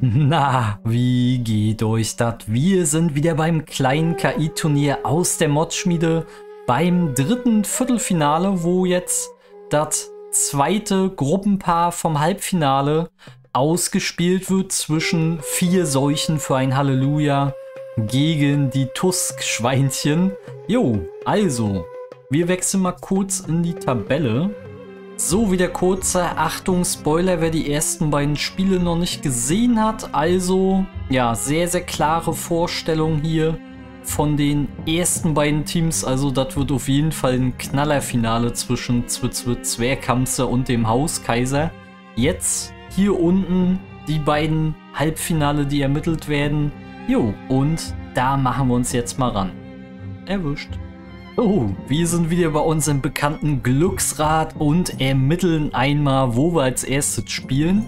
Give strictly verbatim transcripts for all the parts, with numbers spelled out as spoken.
Na, wie geht euch das? Wir sind wieder beim kleinen K I-Turnier aus der Mod-Schmiede beim dritten Viertelfinale, wo jetzt das zweite Gruppenpaar vom Halbfinale ausgespielt wird zwischen vier Seuchen für ein Halleluja gegen die Tusk-Schweinchen. Jo, also, wir wechseln mal kurz in die Tabelle. So, wieder kurzer Achtung, Spoiler, wer die ersten beiden Spiele noch nicht gesehen hat. Also, ja, sehr, sehr klare Vorstellung hier von den ersten beiden Teams. Also, das wird auf jeden Fall ein Knallerfinale zwischen Zwitzwit Zwerghamster und dem Hauskaiser. Jetzt hier unten die beiden Halbfinale, die ermittelt werden. Jo, und da machen wir uns jetzt mal ran. Erwischt. Oh, wir sind wieder bei unserem bekannten Glücksrad und ermitteln einmal, wo wir als erstes spielen.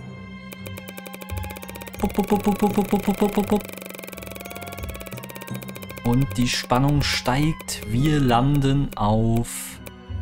Und die Spannung steigt. Wir landen auf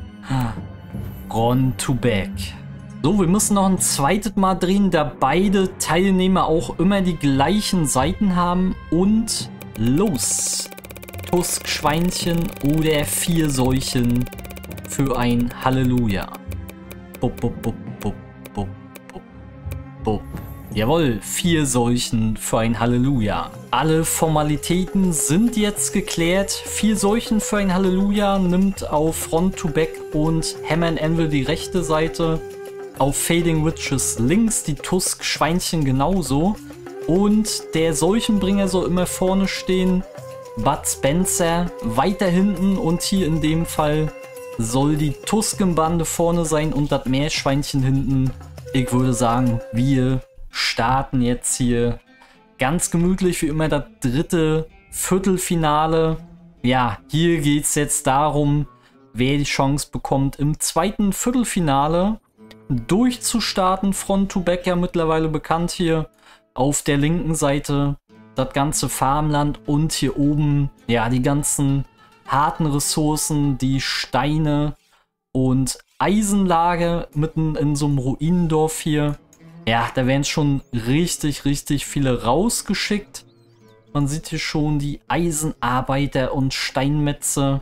Ron to Back. So, wir müssen noch ein zweites Mal drehen, da beide Teilnehmer auch immer die gleichen Seiten haben. Und los! Tusk-Schweinchen oder vier Seuchen für ein Halleluja. Bup, bup, bup, bup, bup, bup, bup. Jawohl, vier Seuchen für ein Halleluja. Alle Formalitäten sind jetzt geklärt. Vier Seuchen für ein Halleluja nimmt auf Front to Back und Hammer and Anvil die rechte Seite. Auf Fading Witches links, die Tusk-Schweinchen genauso. Und der Seuchenbringer soll immer vorne stehen. Bud Spencer weiter hinten und hier in dem Fall soll die Tusken-Bande vorne sein und das Meerschweinchen hinten. Ich würde sagen, wir starten jetzt hier ganz gemütlich wie immer das dritte Viertelfinale. Ja, hier geht es jetzt darum, wer die Chance bekommt, im zweiten Viertelfinale durchzustarten. Front to Back ja mittlerweile bekannt hier auf der linken Seite. Das ganze Farmland und hier oben, ja, die ganzen harten Ressourcen, die Steine und Eisenlager mitten in so einem Ruinendorf hier. Ja, da werden schon richtig, richtig viele rausgeschickt. Man sieht hier schon die Eisenarbeiter und Steinmetze.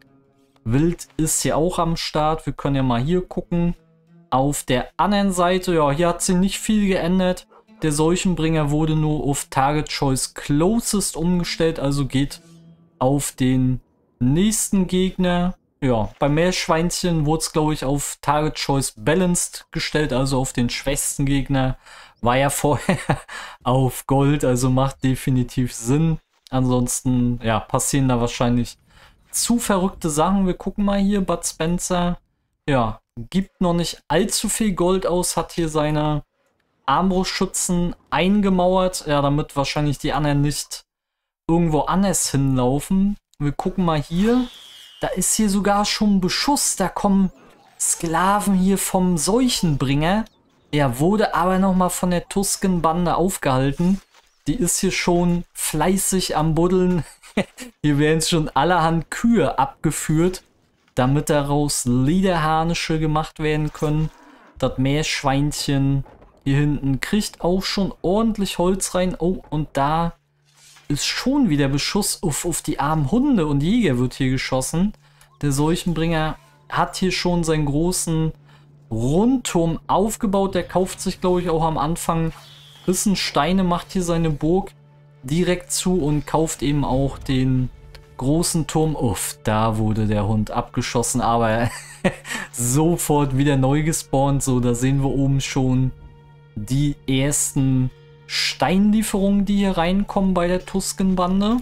Wild ist hier auch am Start. Wir können ja mal hier gucken. Auf der anderen Seite, ja, hier hat sich nicht viel geändert. Der Seuchenbringer wurde nur auf Target Choice Closest umgestellt, also geht auf den nächsten Gegner. Ja, beim Meerschweinchen wurde es, glaube ich, auf Target Choice Balanced gestellt, also auf den schwächsten Gegner. War ja vorher auf Gold, also macht definitiv Sinn. Ansonsten, ja, passieren da wahrscheinlich zu verrückte Sachen. Wir gucken mal hier, Bud Spencer. Ja, gibt noch nicht allzu viel Gold aus, hat hier seine Armbrustschützen eingemauert, ja, damit wahrscheinlich die anderen nicht irgendwo anders hinlaufen. Wir gucken mal hier, da ist hier sogar schon Beschuss, da kommen Sklaven hier vom Seuchenbringer. Er wurde aber nochmal von der Tusken-Bande aufgehalten. Die ist hier schon fleißig am Buddeln. Hier werden schon allerhand Kühe abgeführt, damit daraus Lederharnische gemacht werden können. Das Meerschweinchen hier hinten kriegt auch schon ordentlich Holz rein. Oh, und da ist schon wieder Beschuss auf, auf die armen Hunde und Jäger wird hier geschossen. Der Seuchenbringer hat hier schon seinen großen Rundturm aufgebaut. Der kauft sich, glaube ich, auch am Anfang bisschen Steine, macht hier seine Burg direkt zu und kauft eben auch den großen Turm. Uff, da wurde der Hund abgeschossen, aber sofort wieder neu gespawnt. So, da sehen wir oben schon die ersten Steinlieferungen, die hier reinkommen bei der Tusken-Bande.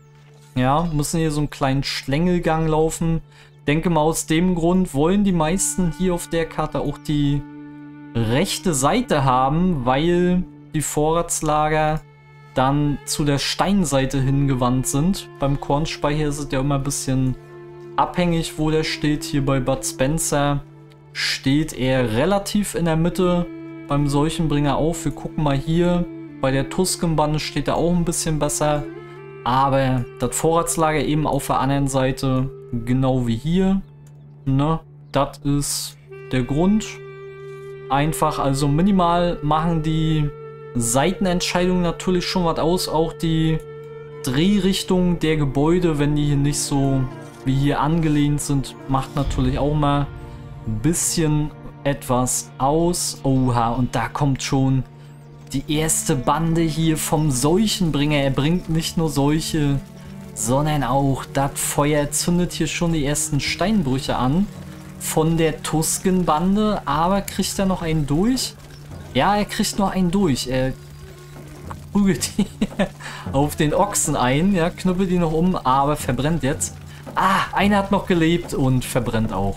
Ja, müssen hier so einen kleinen Schlängelgang laufen. Denke mal, aus dem Grund wollen die meisten hier auf der Karte auch die rechte Seite haben, weil die Vorratslager dann zu der Steinseite hingewandt sind. Beim Kornspeicher ist es ja immer ein bisschen abhängig, wo der steht. Hier bei Bud Spencer steht er relativ in der Mitte. Beim Seuchenbringer auf. Wir gucken mal hier. Bei der Tusken-Bande steht er auch ein bisschen besser. Aber das Vorratslager eben auf der anderen Seite, genau wie hier. Ne? Das ist der Grund. Einfach, also minimal machen die Seitenentscheidung natürlich schon was aus. Auch die Drehrichtung der Gebäude, wenn die hier nicht so wie hier angelehnt sind, macht natürlich auch mal ein bisschen etwas aus. Oha, und da kommt schon die erste Bande hier vom Seuchenbringer. Er bringt nicht nur Seuche, sondern auch das Feuer zündet hier schon die ersten Steinbrüche an von der Tusken-Bande. Aber kriegt er noch einen durch? Ja, er kriegt noch einen durch. Er prügelt die auf den Ochsen ein, ja, knüppelt die noch um, aber verbrennt jetzt. Ah, einer hat noch gelebt und verbrennt auch.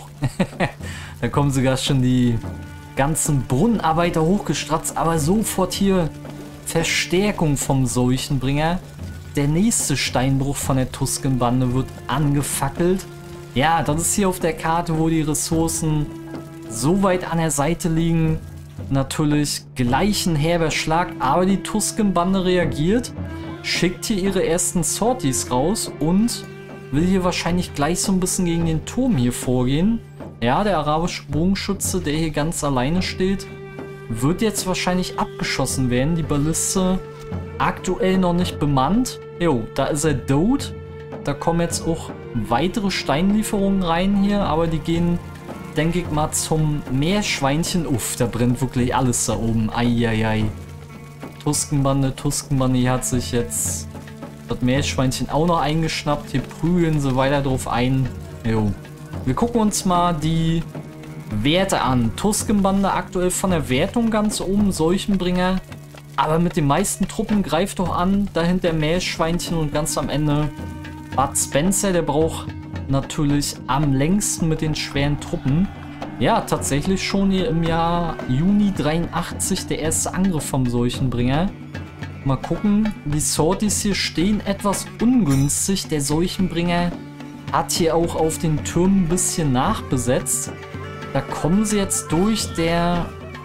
Da kommen sogar schon die ganzen Brunnenarbeiter hochgestratzt, aber sofort hier Verstärkung vom Seuchenbringer. Der nächste Steinbruch von der Tusken-Bande wird angefackelt. Ja, das ist hier auf der Karte, wo die Ressourcen so weit an der Seite liegen. Natürlich gleich ein herber Schlag, aber die Tusken-Bande reagiert, schickt hier ihre ersten Sorties raus und will hier wahrscheinlich gleich so ein bisschen gegen den Turm hier vorgehen. Ja, der arabische Bogenschütze, der hier ganz alleine steht, wird jetzt wahrscheinlich abgeschossen werden. Die Balliste aktuell noch nicht bemannt. Jo, da ist er tot. Da kommen jetzt auch weitere Steinlieferungen rein hier, aber die gehen, denke ich mal, zum Meerschweinchen. Uff, da brennt wirklich alles da oben. Eieiei. Tuskenbande, Tuskenbande, hier hat sich jetzt das Meerschweinchen auch noch eingeschnappt. Hier prügeln sie weiter drauf ein. Jo. Wir gucken uns mal die Werte an. Tuskenbande aktuell von der Wertung ganz oben, Seuchenbringer. Aber mit den meisten Truppen greift doch an. Dahinter Meerschweinchen und ganz am Ende Bud Spencer. Der braucht natürlich am längsten mit den schweren Truppen. Ja, tatsächlich schon hier im Jahr Juni dreiundachtzig der erste Angriff vom Seuchenbringer. Mal gucken, die Sorties hier stehen etwas ungünstig. Der Seuchenbringer hat hier auch auf den Türmen ein bisschen nachbesetzt. Da kommen sie jetzt durch. Der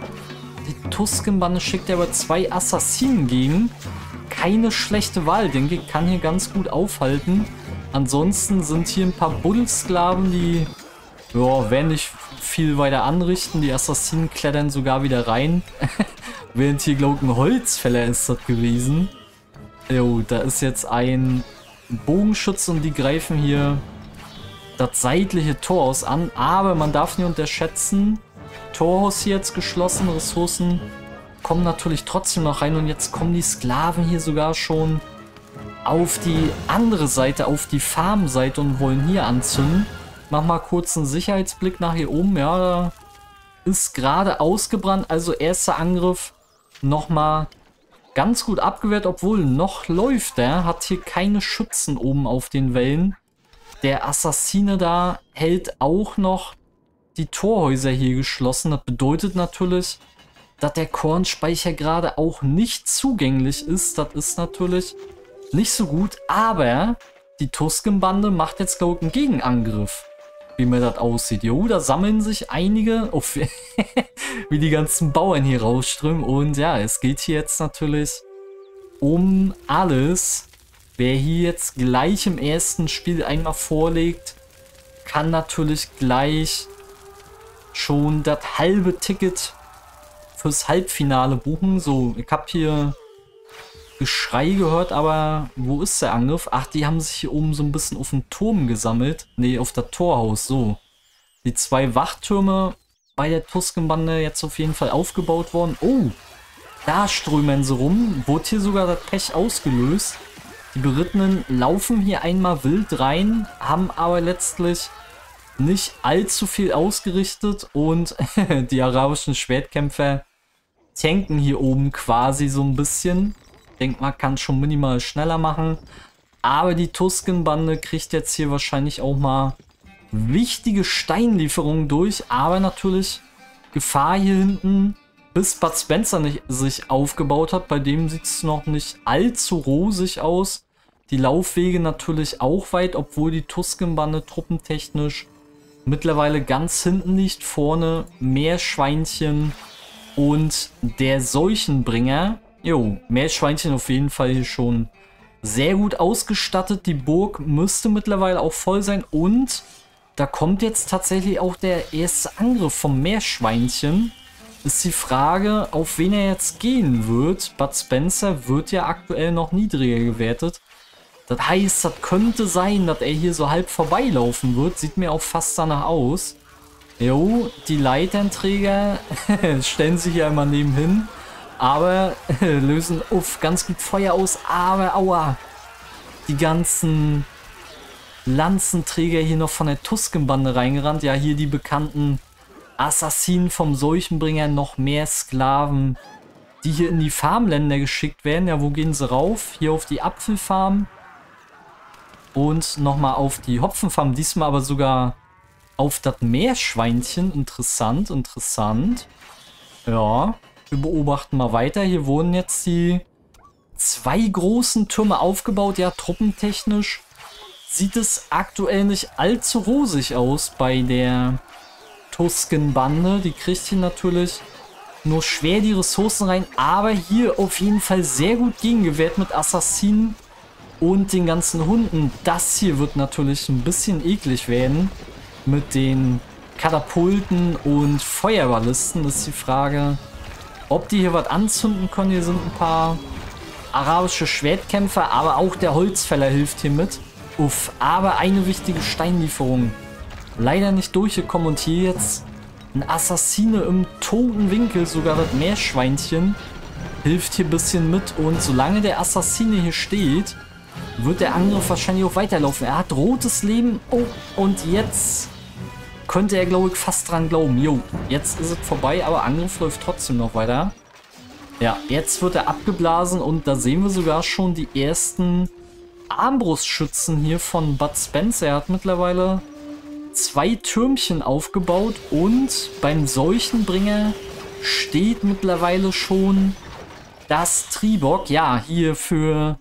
die Tusken-Bande schickt aber zwei Assassinen gegen. Keine schlechte Wahl, denke ich. Kann hier ganz gut aufhalten. Ansonsten sind hier ein paar Buddelsklaven, die ja, werden nicht viel weiter anrichten. Die Assassinen klettern sogar wieder rein. Während hier, glaube ich, ein Holzfäller ist das gewesen. Jo, da ist jetzt ein Bogenschütze und die greifen hier das seitliche Torhaus an. Aber man darf nicht unterschätzen, Torhaus hier jetzt geschlossen, Ressourcen kommen natürlich trotzdem noch rein. Und jetzt kommen die Sklaven hier sogar schon auf die andere Seite, auf die Farmseite und wollen hier anzünden. Mach mal kurz einen Sicherheitsblick nach hier oben. Ja, da ist gerade ausgebrannt. Also erster Angriff nochmal ganz gut abgewehrt, obwohl noch läuft der. Hat hier keine Schützen oben auf den Wellen. Der Assassine da hält auch noch die Torhäuser hier geschlossen. Das bedeutet natürlich, dass der Kornspeicher gerade auch nicht zugänglich ist. Das ist natürlich nicht so gut. Aber die Tusken-Bande macht jetzt, glaube ich, einen Gegenangriff. Wie mir das aussieht. Jo, da sammeln sich einige, oh, wie die ganzen Bauern hier rausströmen. Und ja, es geht hier jetzt natürlich um alles. Wer hier jetzt gleich im ersten Spiel einmal vorlegt, kann natürlich gleich schon das halbe Ticket fürs Halbfinale buchen. So, ich habe hier Geschrei gehört, aber wo ist der Angriff? Ach, die haben sich hier oben so ein bisschen auf den Turm gesammelt. Ne, auf das Torhaus, so. Die zwei Wachtürme bei der Tusken-Bande jetzt auf jeden Fall aufgebaut worden. Oh, da strömen sie rum. Wurde hier sogar das Pech ausgelöst. Die Berittenen laufen hier einmal wild rein, haben aber letztlich nicht allzu viel ausgerichtet. Und die arabischen Schwertkämpfer tanken hier oben quasi so ein bisschen. Denkt man, kann schon minimal schneller machen. Aber die Tusken-Bande kriegt jetzt hier wahrscheinlich auch mal wichtige Steinlieferungen durch. Aber natürlich Gefahr hier hinten, bis Bud Spencer nicht sich aufgebaut hat. Bei dem sieht es noch nicht allzu rosig aus. Die Laufwege natürlich auch weit, obwohl die Tusken-Bande truppentechnisch mittlerweile ganz hinten liegt. Vorne Meerschweinchen und der Seuchenbringer. Jo, Meerschweinchen auf jeden Fall hier schon sehr gut ausgestattet. Die Burg müsste mittlerweile auch voll sein. Und da kommt jetzt tatsächlich auch der erste Angriff vom Meerschweinchen. ist die Frage, auf wen er jetzt gehen wird. Bud Spencer wird ja aktuell noch niedriger gewertet. Das heißt, das könnte sein, dass er hier so halb vorbeilaufen wird. Sieht mir auch fast danach aus. Jo, die Leiternträger stellen sich hier einmal nebenhin. Aber lösen uff, ganz gut Feuer aus. Aber aua, die ganzen Lanzenträger hier noch von der Tuskenbande reingerannt. Ja, hier die bekannten Assassinen vom Seuchenbringer, noch mehr Sklaven, die hier in die Farmländer geschickt werden. Ja, wo gehen sie rauf? Hier auf die Apfelfarm und nochmal auf die Hopfenfarm. Diesmal aber sogar auf das Meerschweinchen. Interessant, interessant. Ja, wir beobachten mal weiter. Hier wurden jetzt die zwei großen Türme aufgebaut. Ja, truppentechnisch sieht es aktuell nicht allzu rosig aus bei der Tuskenbande. Die kriegt hier natürlich nur schwer die Ressourcen rein, aber hier auf jeden Fall sehr gut gegengewehrt mit Assassinen und den ganzen Hunden. Das hier wird natürlich ein bisschen eklig werden mit den Katapulten und Feuerballisten. Das ist die Frage, ob die hier was anzünden können. Hier sind ein paar arabische Schwertkämpfer, aber auch der Holzfäller hilft hier mit. Uff, aber eine wichtige Steinlieferung leider nicht durchgekommen und hier jetzt ein Assassine im toten Winkel, sogar das Meerschweinchen hilft hier ein bisschen mit und solange der Assassine hier steht, wird der Angriff wahrscheinlich auch weiterlaufen. Er hat rotes Leben, oh, und jetzt könnte er, glaube ich, fast dran glauben. Jo, jetzt ist es vorbei, aber Angriff läuft trotzdem noch weiter. Ja, jetzt wird er abgeblasen und da sehen wir sogar schon die ersten Armbrustschützen hier von Bud Spencer. Er hat mittlerweile zwei Türmchen aufgebaut und beim Seuchenbringer steht mittlerweile schon das Tribok. Ja, hier für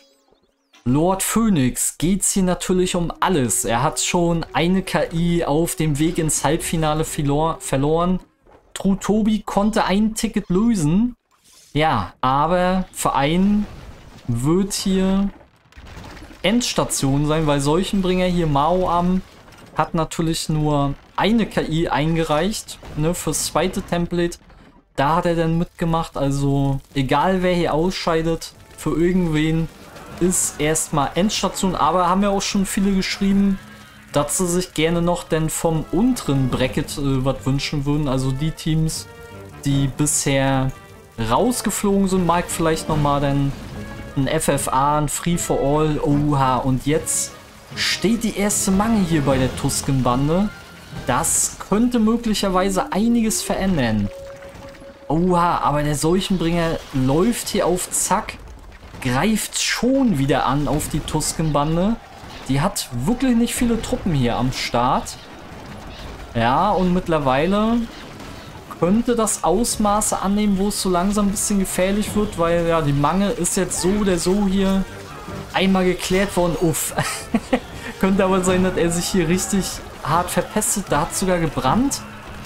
Lord Phoenix geht es hier natürlich um alles. Er hat schon eine K I auf dem Weg ins Halbfinale verlor verloren. True Tobi konnte ein Ticket lösen. Ja, aber für einen wird hier Endstation sein, weil Seuchenbringer hier Mao am hat natürlich nur eine K I eingereicht, ne, fürs zweite Template. Da hat er dann mitgemacht, also egal wer hier ausscheidet, für irgendwen ist erstmal Endstation. Aber haben ja auch schon viele geschrieben, dass sie sich gerne noch denn vom unteren Bracket äh, was wünschen würden. Also die Teams, die bisher rausgeflogen sind, mag vielleicht nochmal dann ein F F A, ein Free for All. Oha, und jetzt steht die erste Mange hier bei der Tuskenbande. Das könnte möglicherweise einiges verändern. Oha, aber der Seuchenbringer läuft hier auf Zack, greift schon wieder an auf die Tuskenbande. Die hat wirklich nicht viele Truppen hier am Start. Ja, und mittlerweile könnte das Ausmaße annehmen, wo es so langsam ein bisschen gefährlich wird, weil ja, die Mange ist jetzt so oder so hier einmal geklärt worden. Uff. Könnte aber sein, dass er sich hier richtig hart verpestet. Da hat es sogar gebrannt.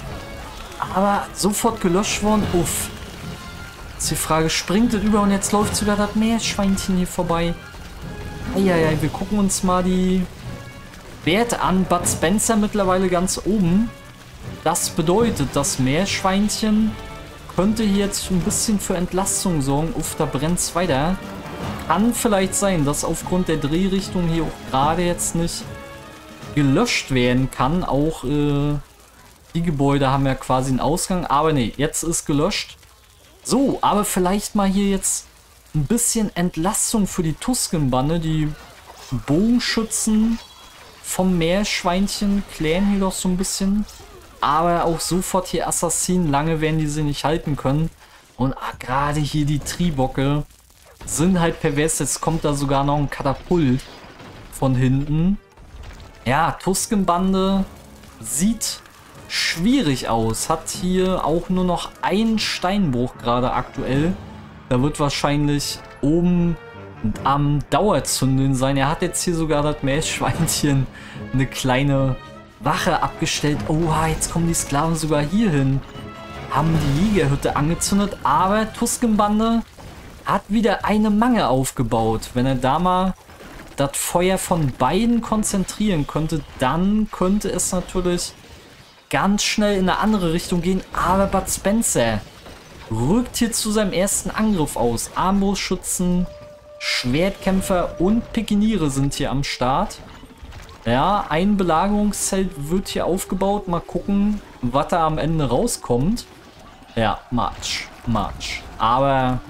Aber sofort gelöscht worden. Uff. Ist die Frage, springt es über und jetzt läuft sogar das Meerschweinchen hier vorbei. Eieiei, wir gucken uns mal die Werte an. Bud Spencer mittlerweile ganz oben. Das bedeutet, das Meerschweinchen könnte hier jetzt ein bisschen für Entlastung sorgen. Uff, da brennt es weiter. Kann vielleicht sein, dass aufgrund der Drehrichtung hier auch gerade jetzt nicht gelöscht werden kann. Auch äh, die Gebäude haben ja quasi einen Ausgang. Aber nee, jetzt ist gelöscht. So, aber vielleicht mal hier jetzt ein bisschen Entlastung für die Tuskenbande. Die Bogenschützen vom Meerschweinchen klären hier doch so ein bisschen. Aber auch sofort hier Assassinen. Lange werden die sie nicht halten können. Und ah, gerade hier die Tribocke sind halt pervers. Jetzt kommt da sogar noch ein Katapult von hinten. Ja, Tuskenbande sieht schwierig aus. Hat hier auch nur noch einen Steinbruch gerade aktuell. Da wird wahrscheinlich oben am Dauerzündeln sein. Er hat jetzt hier sogar das Meerschweinchen eine kleine Wache abgestellt. Oha, jetzt kommen die Sklaven sogar hier hin. Haben die Jägerhütte angezündet. Aber Tuskenbande hat wieder eine Mange aufgebaut. Wenn er da mal das Feuer von beiden konzentrieren könnte, dann könnte es natürlich ganz schnell in eine andere Richtung gehen. Aber Bud Spencer rückt hier zu seinem ersten Angriff aus. Armbrustschützen, Schwertkämpfer und Pikiniere sind hier am Start. Ja, ein Belagerungszelt wird hier aufgebaut. Mal gucken, was da am Ende rauskommt. Ja, March, March. Aber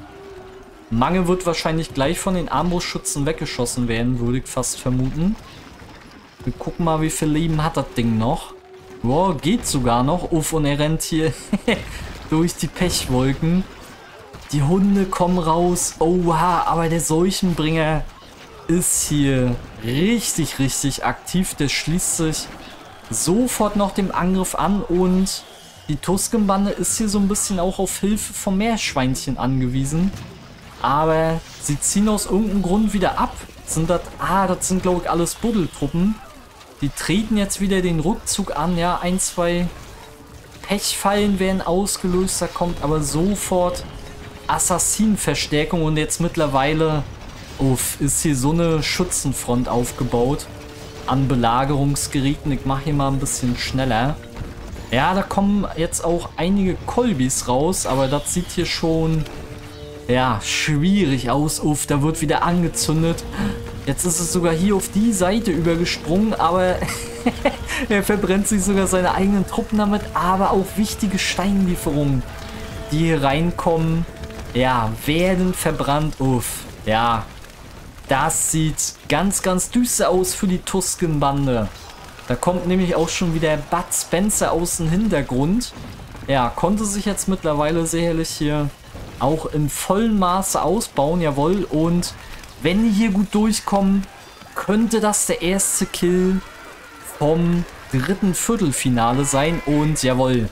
Mange wird wahrscheinlich gleich von den Armbrustschützen weggeschossen werden, würde ich fast vermuten. Wir gucken mal, wie viel Leben hat das Ding noch. Wow, geht sogar noch. Uff, und er rennt hier durch die Pechwolken. Die Hunde kommen raus. Oha, aber der Seuchenbringer ist hier richtig, richtig aktiv. Der schließt sich sofort noch dem Angriff an und die Tuskenbande ist hier so ein bisschen auch auf Hilfe vom Meerschweinchen angewiesen. Aber sie ziehen aus irgendeinem Grund wieder ab. Sind das, ah, das sind glaube ich alles Buddeltruppen. Die treten jetzt wieder den Rückzug an. Ja, ein, zwei Pechfallen werden ausgelöst. Da kommt aber sofort Assassinenverstärkung und jetzt mittlerweile uff, ist hier so eine Schützenfront aufgebaut an Belagerungsgeräten. Ich mache hier mal ein bisschen schneller. Ja, da kommen jetzt auch einige Kolbis raus, aber das sieht hier schon ja schwierig aus. Uff, da wird wieder angezündet. Jetzt ist es sogar hier auf die Seite übergesprungen, aber er verbrennt sich sogar seine eigenen Truppen damit. Aber auch wichtige Steinlieferungen, die hier reinkommen, ja, werden verbrannt. Uff, ja, das sieht ganz, ganz düster aus für die Tuskenbande. Da kommt nämlich auch schon wieder Bud Spencer aus dem Hintergrund. Ja, konnte sich jetzt mittlerweile sicherlich hier auch in vollem Maße ausbauen, jawohl. Und wenn die hier gut durchkommen, könnte das der erste Kill vom dritten Viertelfinale sein. Und jawohl,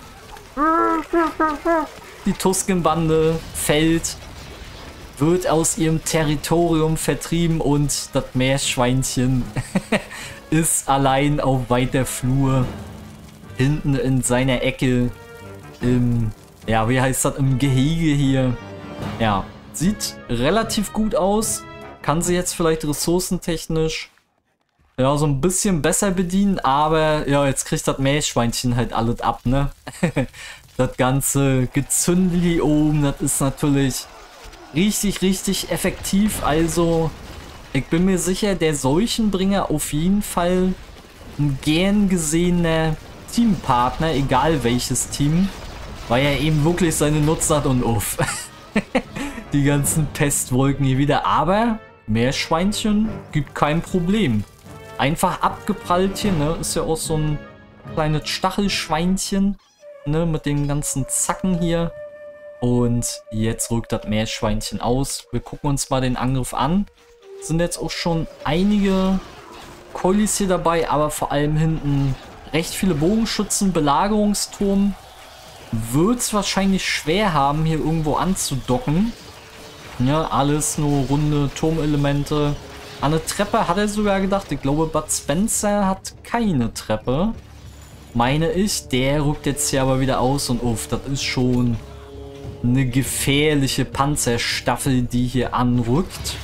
die Tuskenbande fällt, wird aus ihrem Territorium vertrieben und das Meerschweinchen ist allein auf weiter Flur hinten in seiner Ecke im, ja, wie heißt das, im Gehege hier. Ja, sieht relativ gut aus. Kann sie jetzt vielleicht ressourcentechnisch ja so ein bisschen besser bedienen, aber ja, jetzt kriegt das Meerschweinchen halt alles ab, ne? Das ganze Gezündel hier oben, das ist natürlich richtig, richtig effektiv. Also, ich bin mir sicher, der Seuchenbringer auf jeden Fall ein gern gesehener Teampartner, egal welches Team, weil er eben wirklich seine Nutzen hat und uff. Die ganzen Pestwolken hier wieder. Aber Meerschweinchen gibt kein Problem. Einfach abgeprallt hier, ne? Ist ja auch so ein kleines Stachelschweinchen, ne? Mit den ganzen Zacken hier. Und jetzt rückt das Meerschweinchen aus. Wir gucken uns mal den Angriff an. Sind jetzt auch schon einige Kollis hier dabei, aber vor allem hinten recht viele Bogenschützen, Belagerungsturm. Wird es wahrscheinlich schwer haben, hier irgendwo anzudocken. Ja, alles nur runde Turmelemente. An eine Treppe hat er sogar gedacht. Ich glaube, Bud Spencer hat keine Treppe. Meine ich. Der rückt jetzt hier aber wieder aus und uff, das ist schon eine gefährliche Panzerstaffel, die hier anrückt.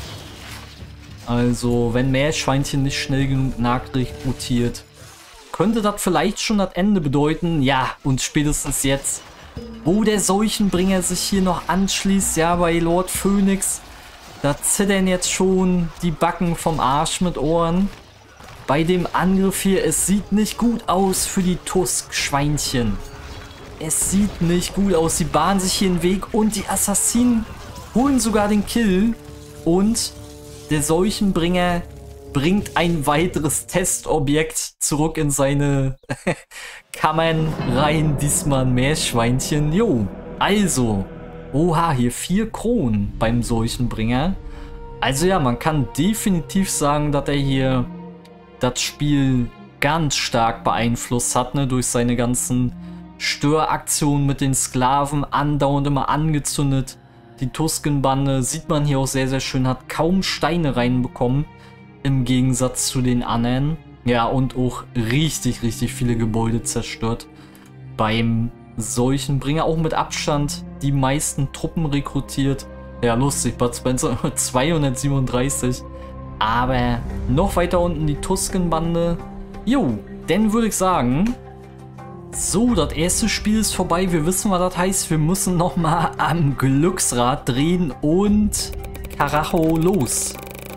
Also, wenn Meerschweinchen nicht schnell genug nachrekrutiert, könnte das vielleicht schon das Ende bedeuten. Ja, und spätestens jetzt, wo der Seuchenbringer sich hier noch anschließt, ja, bei Lord Phoenix, da zittern jetzt schon die Backen vom Arsch mit Ohren. Bei dem Angriff hier, es sieht nicht gut aus für die Tusk-Schweinchen. Es sieht nicht gut aus. Sie bahnen sich hier den Weg und die Assassinen holen sogar den Kill. Und der Seuchenbringer bringt ein weiteres Testobjekt zurück in seine Kammern rein. Diesmal ein Meerschweinchen. Jo, also, oha, hier vier Kronen beim Seuchenbringer. Also ja, man kann definitiv sagen, dass er hier das Spiel ganz stark beeinflusst hat, ne, durch seine ganzen Störaktionen mit den Sklaven, andauernd immer angezündet. Die Tuskenbande, sieht man hier auch sehr, sehr schön, hat kaum Steine reinbekommen, im Gegensatz zu den anderen. Ja, und auch richtig, richtig viele Gebäude zerstört. Beim Seuchenbringer auch mit Abstand die meisten Truppen rekrutiert. Ja, lustig, Bud Spencer zweihundertsiebenunddreißig. Aber noch weiter unten die Tuskenbande. Jo, dann würde ich sagen, So, das erste Spiel ist vorbei. Wir wissen, was das heißt. Wir müssen nochmal am Glücksrad drehen und Karacho los.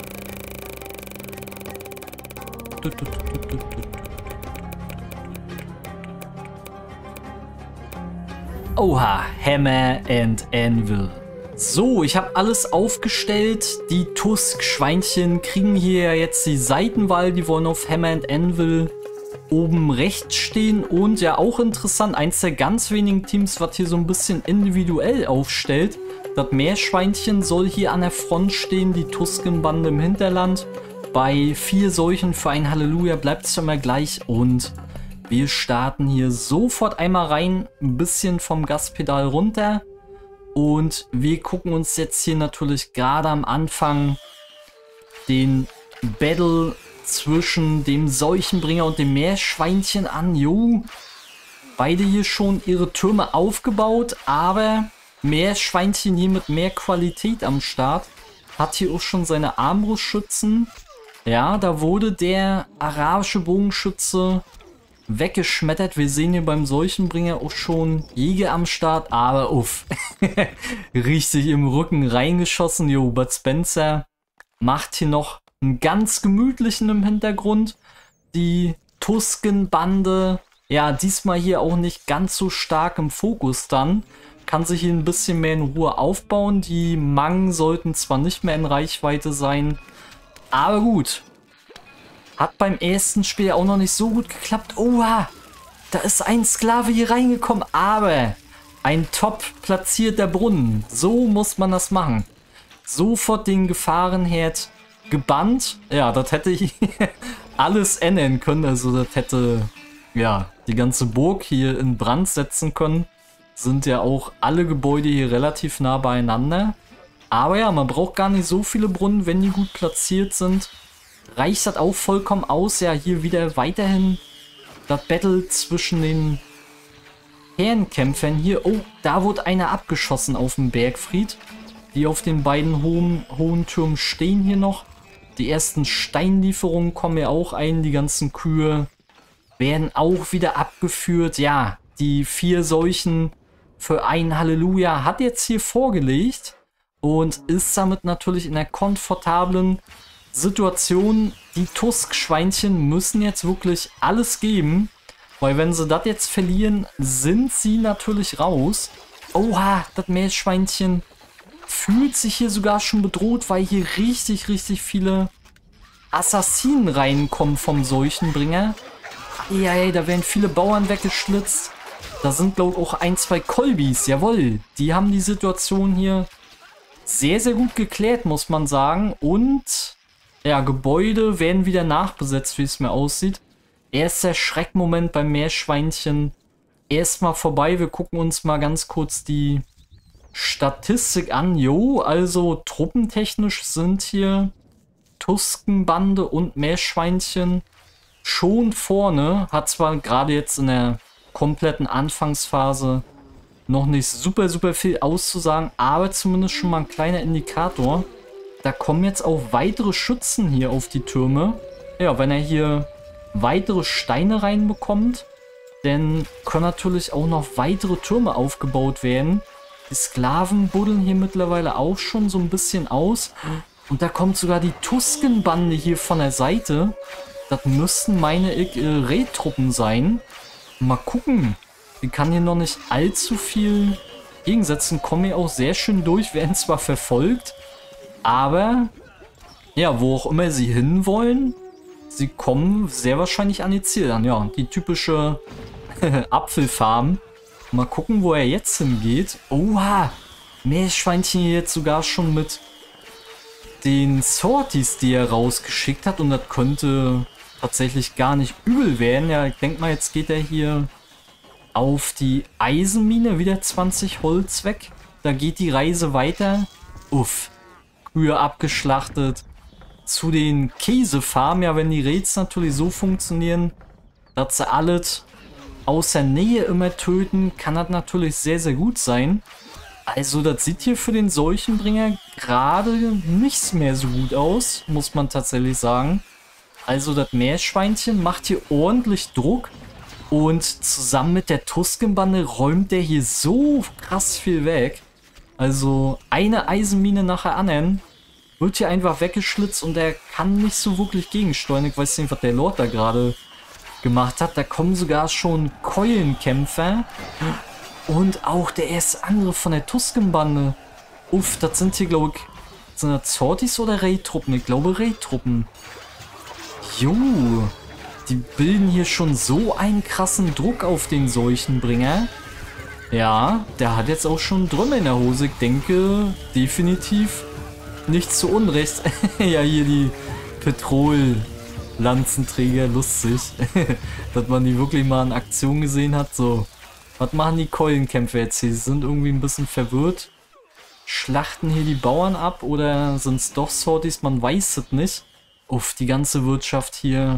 Oha, Hammer and Anvil. So, ich habe alles aufgestellt. Die Tusk-Schweinchen kriegen hier jetzt die Seitenwahl. Die wollen auf Hammer and Anvil oben rechts stehen. Und ja, auch interessant, eins der ganz wenigen Teams, was hier so ein bisschen individuell aufstellt. Das Meerschweinchen soll hier an der Front stehen, die Tuskenbande im Hinterland. Bei vier Seuchen für ein Halleluja bleibt es immer gleich. Und wir starten hier sofort einmal rein, ein bisschen vom Gaspedal runter. Und wir gucken uns jetzt hier natürlich gerade am Anfang den Battle zwischen dem Seuchenbringer und dem Meerschweinchen an. Jo, beide hier schon ihre Türme aufgebaut, aber Meerschweinchen hier mit mehr Qualität am Start. Hat hier auch schon seine Armbrustschützen. Ja, da wurde der arabische Bogenschütze weggeschmettert. Wir sehen hier beim Seuchenbringer auch schon Jäger am Start, aber uff. Richtig im Rücken reingeschossen. Jo, Bud Spencer macht hier noch einen ganz gemütlichen im Hintergrund. Die Tuskenbande, ja, diesmal hier auch nicht ganz so stark im Fokus dann. Kann sich hier ein bisschen mehr in Ruhe aufbauen. Die Mang sollten zwar nicht mehr in Reichweite sein, aber gut. Hat beim ersten Spiel auch noch nicht so gut geklappt. Oha, da ist ein Sklave hier reingekommen, aber ein top platzierter Brunnen. So muss man das machen. Sofort den Gefahrenherd gebannt. Ja, das hätte hier alles ändern können. Also das hätte, ja, die ganze Burg hier in Brand setzen können. Sind ja auch alle Gebäude hier relativ nah beieinander. Aber ja, man braucht gar nicht so viele Brunnen, wenn die gut platziert sind. Reicht das auch vollkommen aus. Ja, hier wieder weiterhin das Battle zwischen den Herrenkämpfern hier. Oh, da wurde einer abgeschossen auf dem Bergfried. Die auf den beiden hohen, hohen Türmen stehen hier noch. Die ersten Steinlieferungen kommen ja auch ein. Die ganzen Kühe werden auch wieder abgeführt. Ja, die vier Seuchen für ein Halleluja hat jetzt hier vorgelegt. Und ist damit natürlich in einer komfortablen Situation. Die Tusk-Schweinchen müssen jetzt wirklich alles geben. Weil wenn sie das jetzt verlieren, sind sie natürlich raus. Oha, das Meerschweinchen fühlt sich hier sogar schon bedroht, weil hier richtig, richtig viele Assassinen reinkommen vom Seuchenbringer. Ja, da werden viele Bauern weggeschlitzt. Da sind, glaube ich, auch ein, zwei Kolbis. Jawohl, die haben die Situation hier sehr, sehr gut geklärt, muss man sagen. Und ja, Gebäude werden wieder nachbesetzt, wie es mir aussieht. Erster Schreckmoment beim Meerschweinchen erstmal vorbei. Wir gucken uns mal ganz kurz die Statistik an. Jo, also truppentechnisch sind hier Tuskenbande und Meerschweinchen schon vorne. Hat zwar gerade jetzt in der kompletten Anfangsphase noch nicht super, super viel auszusagen, aber zumindest schon mal ein kleiner Indikator. Da kommen jetzt auch weitere Schützen hier auf die Türme. Ja, wenn er hier weitere Steine reinbekommt, dann können natürlich auch noch weitere Türme aufgebaut werden. Die Sklaven buddeln hier mittlerweile auch schon so ein bisschen aus. Und da kommt sogar die Tuskenbande hier von der Seite. Das müssten meine ich äh, Raid-Truppen sein. Mal gucken. Die kann hier noch nicht allzu viel gegensetzen. Kommen hier auch sehr schön durch. Werden zwar verfolgt. Aber ja, wo auch immer sie hinwollen, sie kommen sehr wahrscheinlich an ihr Ziel an. Ja, die typische Apfelfarm. Mal gucken, wo er jetzt hingeht. Oha! Meerschweinchen hier jetzt sogar schon mit den Sorties, die er rausgeschickt hat. Und das könnte tatsächlich gar nicht übel werden. Ja, ich denke mal, jetzt geht er hier auf die Eisenmine. Wieder zwanzig Holz weg. Da geht die Reise weiter. Uff. Kühe abgeschlachtet. Zu den Käsefarmen. Ja, wenn die Raids natürlich so funktionieren, dass sie alles aus der Nähe immer töten, kann das natürlich sehr, sehr gut sein. Also das sieht hier für den Seuchenbringer gerade nichts mehr so gut aus, muss man tatsächlich sagen. Also das Meerschweinchen macht hier ordentlich Druck Und zusammen mit der Tuskenbande räumt der hier so krass viel weg. Also eine Eisenmine nach der anderen wird hier einfach weggeschlitzt und er kann nicht so wirklich gegensteuern. Ich weiß nicht, was der Lord da gerade gemacht hat. Da kommen sogar schon Keulenkämpfer. Und auch der erste Angriff von der Tuskenbande. Uff, das sind hier, glaube ich, sind das Sorties oder Raid-Truppen? Ich glaube Raid-Truppen. Jo, die bilden hier schon so einen krassen Druck auf den Seuchenbringer. Ja, der hat jetzt auch schon Trümmer in der Hose. Ich denke, definitiv nicht zu Unrecht. Ja, hier die Petrol-Lanzenträger, lustig. Dass man die wirklich mal in Aktion gesehen hat. So, was machen die Keulenkämpfer jetzt hier? Sie sind irgendwie ein bisschen verwirrt. Schlachten hier die Bauern ab oder sind es doch Sorties? Man weiß es nicht. Uff, die ganze Wirtschaft hier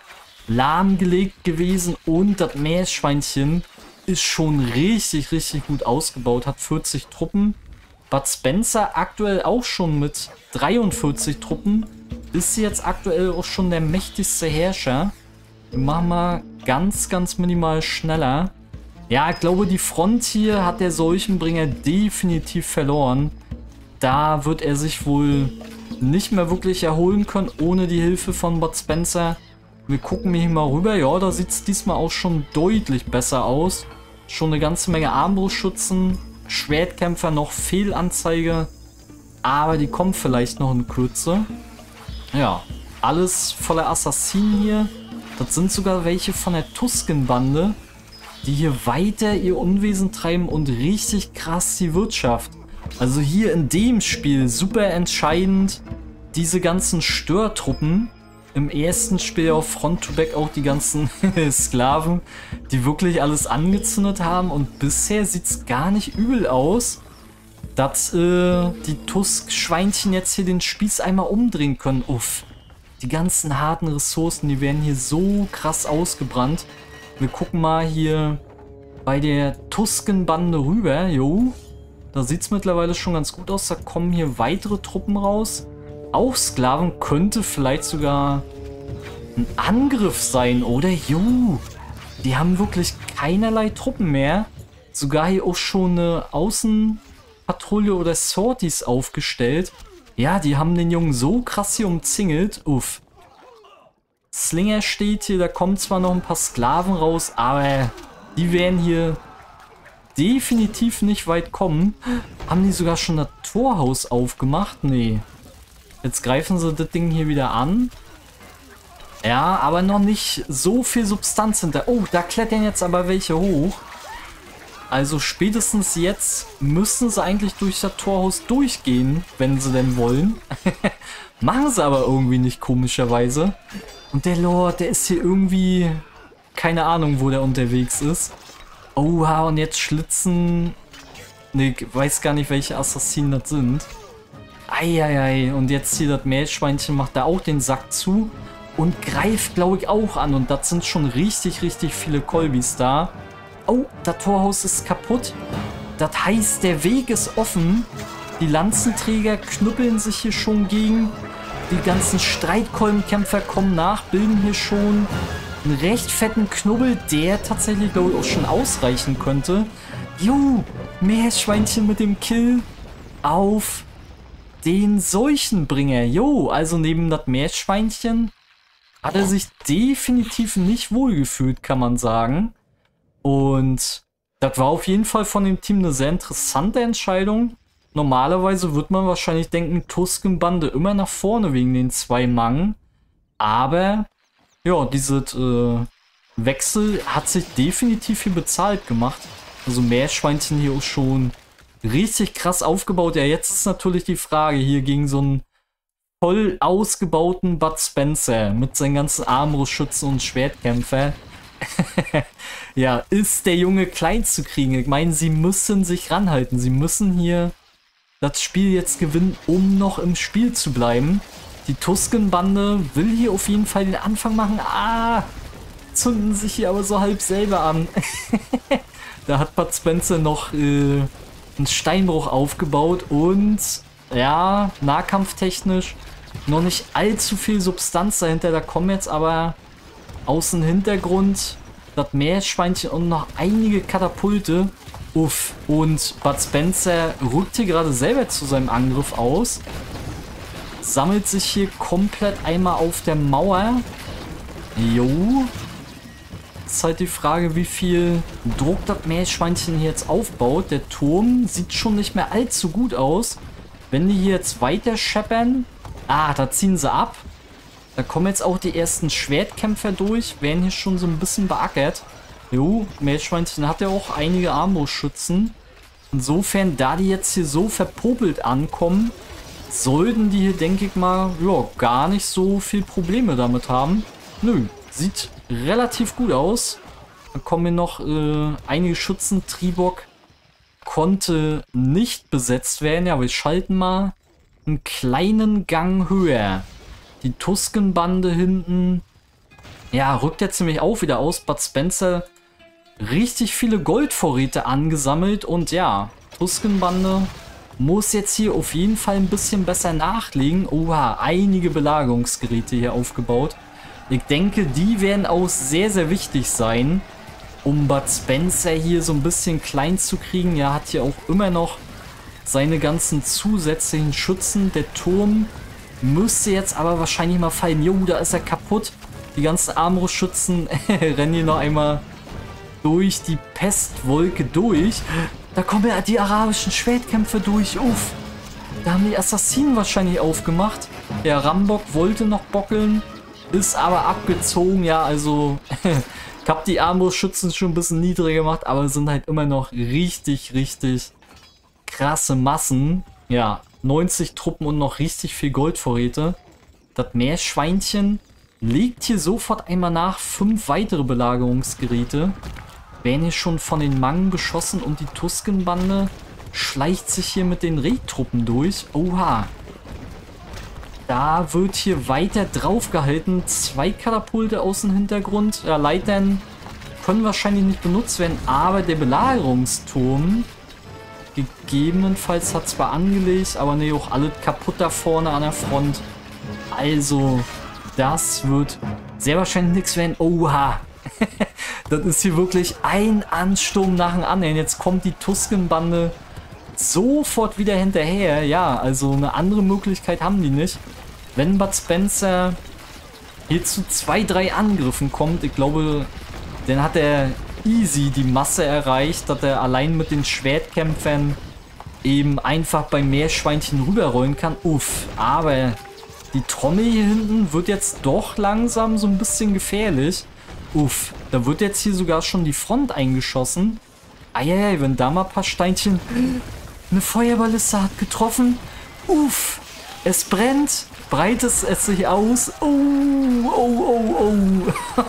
lahmgelegt gewesen und das Meerschweinchen ist schon richtig, richtig gut ausgebaut, hat vierzig Truppen. Bud Spencer aktuell auch schon mit dreiundvierzig Truppen, ist jetzt aktuell auch schon der mächtigste Herrscher. Wir machen mal ganz, ganz minimal schneller. Ja, ich glaube, die Front hier hat der Seuchenbringer definitiv verloren. Da wird er sich wohl nicht mehr wirklich erholen können, ohne die Hilfe von Bud Spencer. Wir gucken hier mal rüber. Ja, da sieht es diesmal auch schon deutlich besser aus. Schon eine ganze Menge Armbrustschützen, Schwertkämpfer, noch Fehlanzeige. Aber die kommen vielleicht noch in Kürze. Ja, alles voller Assassinen hier. Das sind sogar welche von der Tuskenbande, die hier weiter ihr Unwesen treiben und richtig krass die Wirtschaft. Also hier in dem Spiel super entscheidend diese ganzen Störtruppen. Im ersten Spiel auf Front to Back auch die ganzen Sklaven, die wirklich alles angezündet haben. Und bisher sieht es gar nicht übel aus, dass äh, die Tusk-Schweinchen jetzt hier den Spieß einmal umdrehen können. Uff, die ganzen harten Ressourcen, die werden hier so krass ausgebrannt. Wir gucken mal hier bei der Tuskenbande rüber. Jo, da sieht es mittlerweile schon ganz gut aus. Da kommen hier weitere Truppen raus. Auch Sklaven, könnte vielleicht sogar ein Angriff sein, oder? Jo, die haben wirklich keinerlei Truppen mehr. Sogar hier auch schon eine Außenpatrouille oder Sorties aufgestellt. Ja, die haben den Jungen so krass hier umzingelt. Uff. Slinger steht hier, da kommen zwar noch ein paar Sklaven raus, aber die werden hier definitiv nicht weit kommen. Haben die sogar schon das Torhaus aufgemacht? Nee. Jetzt greifen sie das Ding hier wieder an. Ja, aber noch nicht so viel Substanz hinter. Oh, da klettern jetzt aber welche hoch. Also spätestens jetzt müssen sie eigentlich durch das Torhaus durchgehen, wenn sie denn wollen. Machen sie aber irgendwie nicht, komischerweise. Und der Lord, der ist hier irgendwie... Keine Ahnung, wo der unterwegs ist. Oha, und jetzt schlitzen... Ne, ich weiß gar nicht, welche Assassinen das sind. Eieiei, und jetzt hier das Meerschweinchen macht da auch den Sack zu und greift, glaube ich, auch an. Und das sind schon richtig, richtig viele Kolbis da. Oh, das Torhaus ist kaputt. Das heißt, der Weg ist offen. Die Lanzenträger knüppeln sich hier schon gegen. Die ganzen Streitkolbenkämpfer kommen nach, bilden hier schon einen recht fetten Knubbel, der tatsächlich, glaube ich, auch schon ausreichen könnte. Jo, Meerschweinchen mit dem Kill auf den Seuchenbringer. Jo, also neben das Meerschweinchen hat er sich definitiv nicht wohlgefühlt, kann man sagen. Und das war auf jeden Fall von dem Team eine sehr interessante Entscheidung. Normalerweise wird man wahrscheinlich denken, Tuskenbande immer nach vorne wegen den zwei Mangen. Aber ja, dieser äh, Wechsel hat sich definitiv hier bezahlt gemacht. Also Meerschweinchen hier auch schon richtig krass aufgebaut. Ja, jetzt ist natürlich die Frage hier gegen so einen voll ausgebauten Bud Spencer mit seinen ganzen Armbrustschützen und Schwertkämpfer. Ja, ist der Junge klein zu kriegen? Ich meine, sie müssen sich ranhalten. Sie müssen hier das Spiel jetzt gewinnen, um noch im Spiel zu bleiben. Die Tuskenbande will hier auf jeden Fall den Anfang machen. Ah, zünden sich hier aber so halb selber an. Da hat Bud Spencer noch äh, einen Steinbruch aufgebaut und ja, nahkampftechnisch noch nicht allzu viel Substanz dahinter. Da kommen jetzt aber aus dem Hintergrund das Meerschweinchen und noch einige Katapulte. Uff. Und Bud Spencer rückt hier gerade selber zu seinem Angriff aus. Sammelt sich hier komplett einmal auf der Mauer. Jo. Ist halt die Frage, wie viel Druck das Meerschweinchen hier jetzt aufbaut. Der Turm sieht schon nicht mehr allzu gut aus. Wenn die hier jetzt weiter scheppern. Ah, da ziehen sie ab. Da kommen jetzt auch die ersten Schwertkämpfer durch. Werden hier schon so ein bisschen beackert. Jo, Meerschweinchen hat ja auch einige Armbrustschützen. Insofern, da die jetzt hier so verpopelt ankommen, sollten die hier, denke ich mal, ja, gar nicht so viel Probleme damit haben. Nö, sieht relativ gut aus. Dann kommen hier noch äh, einige Schützen. Tribok konnte nicht besetzt werden. Ja, wir schalten mal einen kleinen Gang höher. Die Tusken-Bande hinten, ja, rückt ja ziemlich auch wieder aus. Bud Spencer richtig viele Goldvorräte angesammelt. Und ja, Tusken-Bande muss jetzt hier auf jeden Fall ein bisschen besser nachlegen. Oha, einige Belagerungsgeräte hier aufgebaut. Ich denke, die werden auch sehr, sehr wichtig sein, um Bud Spencer hier so ein bisschen klein zu kriegen. Er hat hier auch immer noch seine ganzen zusätzlichen Schützen. Der Turm müsste jetzt aber wahrscheinlich mal fallen. Jo, da ist er kaputt. Die ganzen Armbrustschützen rennen hier noch einmal durch die Pestwolke durch. Da kommen ja die arabischen Schwertkämpfe durch. Uff. Da haben die Assassinen wahrscheinlich aufgemacht. Der Rambok wollte noch bockeln. Ist aber abgezogen, ja, also ich habe die Armbrustschützen schon ein bisschen niedriger gemacht, aber es sind halt immer noch richtig, richtig krasse Massen. Ja, neunzig Truppen und noch richtig viel Goldvorräte. Das Meerschweinchen legt hier sofort einmal nach. Fünf weitere Belagerungsgeräte werden hier schon von den Mangen beschossen und die Tusken-Bande schleicht sich hier mit den Reh-Truppen durch. Oha. Da wird hier weiter drauf gehalten. Zwei Katapulte aus dem Hintergrund. Ja, Leitern können wahrscheinlich nicht benutzt werden, aber der Belagerungsturm gegebenenfalls hat zwar angelegt, aber ne, auch alles kaputt da vorne an der Front. Also, das wird sehr wahrscheinlich nichts werden. Oha! Das ist hier wirklich ein Ansturm nach dem anderen. Jetzt kommt die Tusken-Bande sofort wieder hinterher. Ja, also eine andere Möglichkeit haben die nicht. Wenn Bud Spencer hier zu zwei, drei Angriffen kommt, ich glaube, dann hat er easy die Masse erreicht, dass er allein mit den Schwertkämpfern eben einfach beim Meerschweinchen rüberrollen kann. Uff, aber die Trommel hier hinten wird jetzt doch langsam so ein bisschen gefährlich. Uff, da wird jetzt hier sogar schon die Front eingeschossen. Eieiei, wenn da mal ein paar Steinchen... Eine Feuerballiste hat getroffen. Uff, es brennt. Breitet es sich aus. Oh, oh, oh, oh.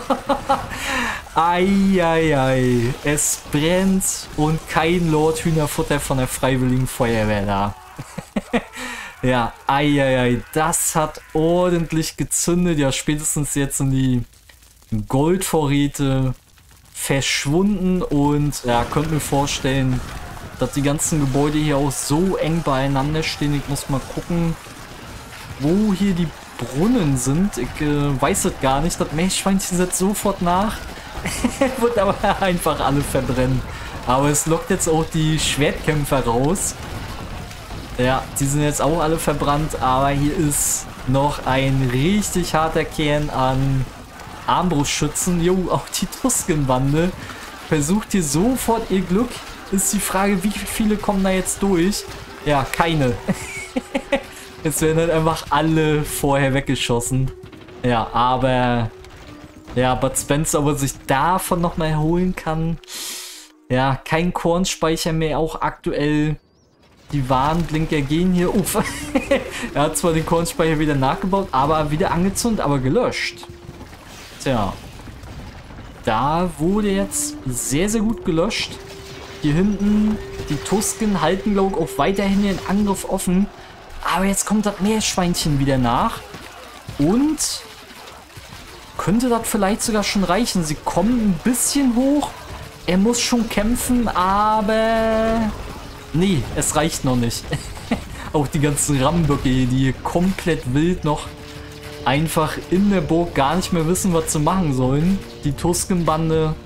Eieiei, es brennt und kein Lord Hühnerfutter von der Freiwilligen Feuerwehr da. Ja, eieiei, das hat ordentlich gezündet. Ja, spätestens jetzt sind die Goldvorräte verschwunden und ja, könnt mir vorstellen, dass die ganzen Gebäude hier auch so eng beieinander stehen. Ich muss mal gucken, wo hier die Brunnen sind. Ich äh, weiß es gar nicht. Das Meerschweinchen setzt sofort nach. Wird aber einfach alle verbrennen. Aber es lockt jetzt auch die Schwertkämpfer raus. Ja, die sind jetzt auch alle verbrannt. Aber hier ist noch ein richtig harter Kern an Armbrustschützen. Jo, auch die Tusken-Bande versucht hier sofort ihr Glück. Ist die Frage, wie viele kommen da jetzt durch? Ja, keine. Jetzt werden halt einfach alle vorher weggeschossen. Ja, aber... Ja, Bud Spencer, ob er sich davon nochmal erholen kann. Ja, kein Kornspeicher mehr, auch aktuell. Die Warnblinker gehen hier. Uff. Er hat zwar den Kornspeicher wieder nachgebaut, aber wieder angezündet, aber gelöscht. Tja. Da wurde jetzt sehr, sehr gut gelöscht. Hier hinten, die Tusken halten, glaube ich, auch weiterhin den Angriff offen. Aber jetzt kommt das Meerschweinchen wieder nach. Und könnte das vielleicht sogar schon reichen. Sie kommen ein bisschen hoch. Er muss schon kämpfen, aber... Nee, es reicht noch nicht. Auch die ganzen Ramböcke hier, die hier komplett wild noch einfach in der Burg gar nicht mehr wissen, was sie machen sollen. Die Tusken-Bande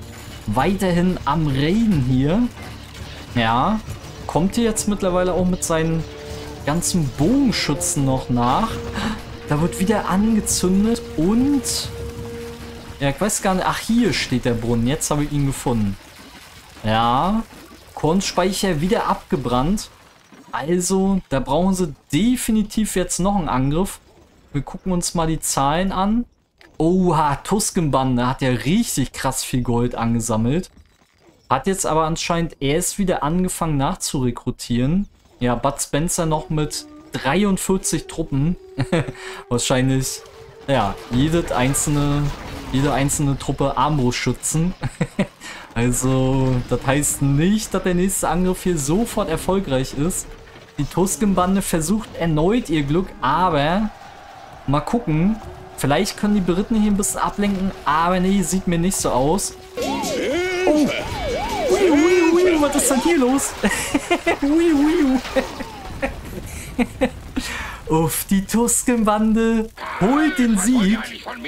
weiterhin am Raiden hier. Ja, kommt hier jetzt mittlerweile auch mit seinen ganzen Bogenschützen noch nach. Da wird wieder angezündet und... Ja, ich weiß gar nicht. Ach, hier steht der Brunnen. Jetzt habe ich ihn gefunden. Ja, Kornspeicher wieder abgebrannt. Also, da brauchen sie definitiv jetzt noch einen Angriff. Wir gucken uns mal die Zahlen an. Oha, Tuskenbande hat ja richtig krass viel Gold angesammelt. Hat jetzt aber anscheinend erst wieder angefangen nachzurekrutieren. Ja, Bud Spencer noch mit dreiundvierzig Truppen. Wahrscheinlich, ja, jede einzelne, jede einzelne Truppe Armbrustschützen. Also, das heißt nicht, dass der nächste Angriff hier sofort erfolgreich ist. Die Tuskenbande versucht erneut ihr Glück, aber mal gucken. Vielleicht können die Berittenen hier ein bisschen ablenken, aber nee, sieht mir nicht so aus. Oh! Ui, ui, ui, was ist denn hier los? Ui, ui, ui. Uff, die Tuskenbande holt den Sieg.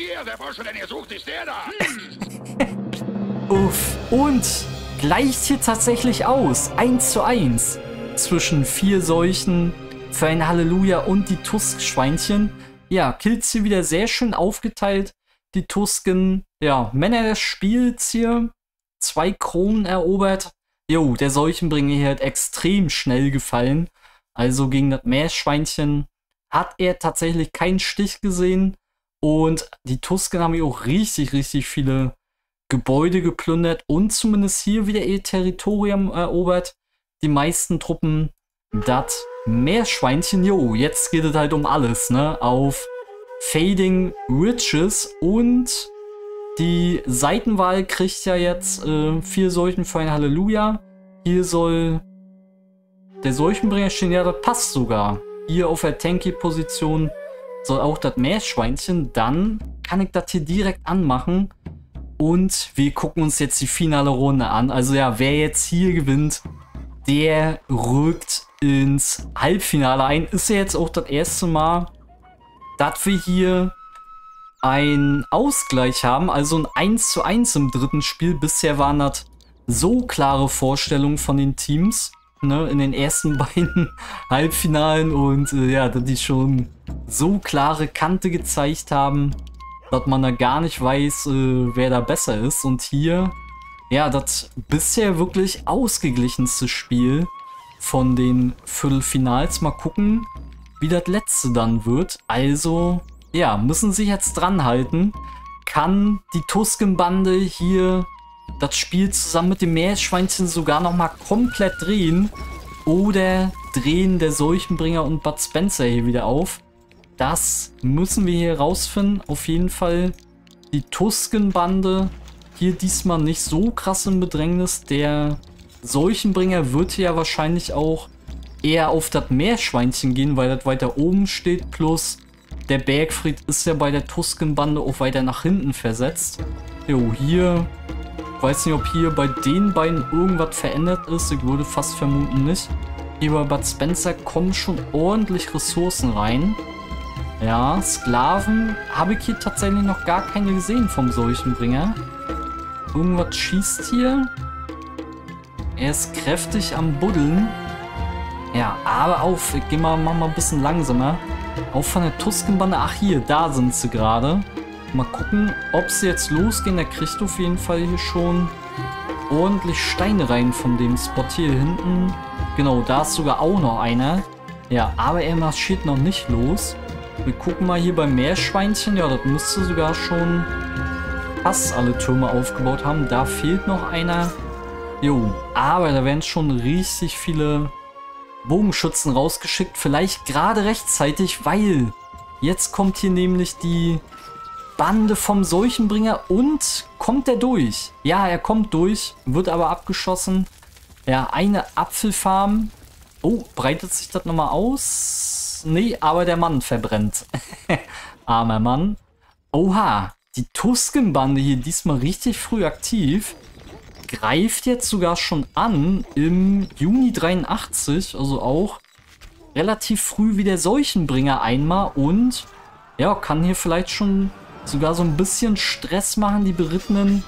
Uff, und gleicht hier tatsächlich aus. eins zu eins zwischen vier Seuchen für ein Halleluja und die Tusk-Schweinchen. Ja, Kills hier wieder sehr schön aufgeteilt. Die Tusken, ja, Männer des Spiels hier. Zwei Kronen erobert. Jo, der Seuchenbringer hier hat extrem schnell gefallen. Also gegen das Meerschweinchen hat er tatsächlich keinen Stich gesehen. Und die Tusken haben hier auch richtig, richtig viele Gebäude geplündert und zumindest hier wieder ihr Territorium erobert. Die meisten Truppen, das Meerschweinchen, jo, jetzt geht es halt um alles, ne? Auf Fading Riches und die Seitenwahl kriegt ja jetzt äh, vier Seuchen für ein Halleluja. Hier soll der Seuchenbringer stehen, ja, das passt sogar. Hier auf der Tanky-Position soll auch das Meerschweinchen. Dann kann ich das hier direkt anmachen. Und wir gucken uns jetzt die finale Runde an. Also ja, wer jetzt hier gewinnt, der rückt ins Halbfinale ein. Ist ja jetzt auch das erste Mal, dass wir hier einen Ausgleich haben. Also ein eins zu eins im dritten Spiel. Bisher waren das so klare Vorstellungen von den Teams, ne, in den ersten beiden Halbfinalen. Und äh, ja, dass die schon so klare Kante gezeigt haben, dass man da gar nicht weiß, äh, wer da besser ist. Und hier, ja, das bisher wirklich ausgeglichenste Spiel von den Viertelfinals. Mal gucken, wie das letzte dann wird. Also, ja, müssen sich jetzt dran halten. Kann die Tuskenbande hier das Spiel zusammen mit dem Meerschweinchen sogar nochmal komplett drehen? Oder drehen der Seuchenbringer und Bud Spencer hier wieder auf? Das müssen wir hier rausfinden. Auf jeden Fall die Tuskenbande hier diesmal nicht so krass im Bedrängnis. Der Seuchenbringer wird ja wahrscheinlich auch eher auf das Meerschweinchen gehen, weil das weiter oben steht. Plus der Bergfried ist ja bei der Tuskenbande auch weiter nach hinten versetzt. Jo, hier, ich weiß nicht, ob hier bei den beiden irgendwas verändert ist. Ich würde fast vermuten nicht. Hier bei Bud Spencer kommen schon ordentlich Ressourcen rein. Ja, Sklaven habe ich hier tatsächlich noch gar keine gesehen vom Seuchenbringer. Irgendwas schießt hier. Er ist kräftig am Buddeln. Ja, aber auf. Ich gehe mal, mach mal ein bisschen langsamer. Auch von der Tuskenbande. Ach, hier, da sind sie gerade. Mal gucken, ob sie jetzt losgehen. Der kriegt auf jeden Fall hier schon ordentlich Steine rein von dem Spot hier hinten. Genau, da ist sogar auch noch einer. Ja, aber er marschiert noch nicht los. Wir gucken mal hier beim Meerschweinchen. Ja, das müsste sogar schon fast alle Türme aufgebaut haben. Da fehlt noch einer. Jo, aber da werden schon richtig viele Bogenschützen rausgeschickt. Vielleicht gerade rechtzeitig, weil jetzt kommt hier nämlich die Bande vom Seuchenbringer und kommt er durch? Ja, er kommt durch, wird aber abgeschossen. Ja, eine Apfelfarm. Oh, breitet sich das nochmal aus? Nee, aber der Mann verbrennt. Armer Mann. Oha, die Tuskenbande hier diesmal richtig früh aktiv. Greift jetzt sogar schon an im Juni dreiundachtzig, also auch relativ früh wie der Seuchenbringer einmal und ja, kann hier vielleicht schon sogar so ein bisschen Stress machen. Die Berittenen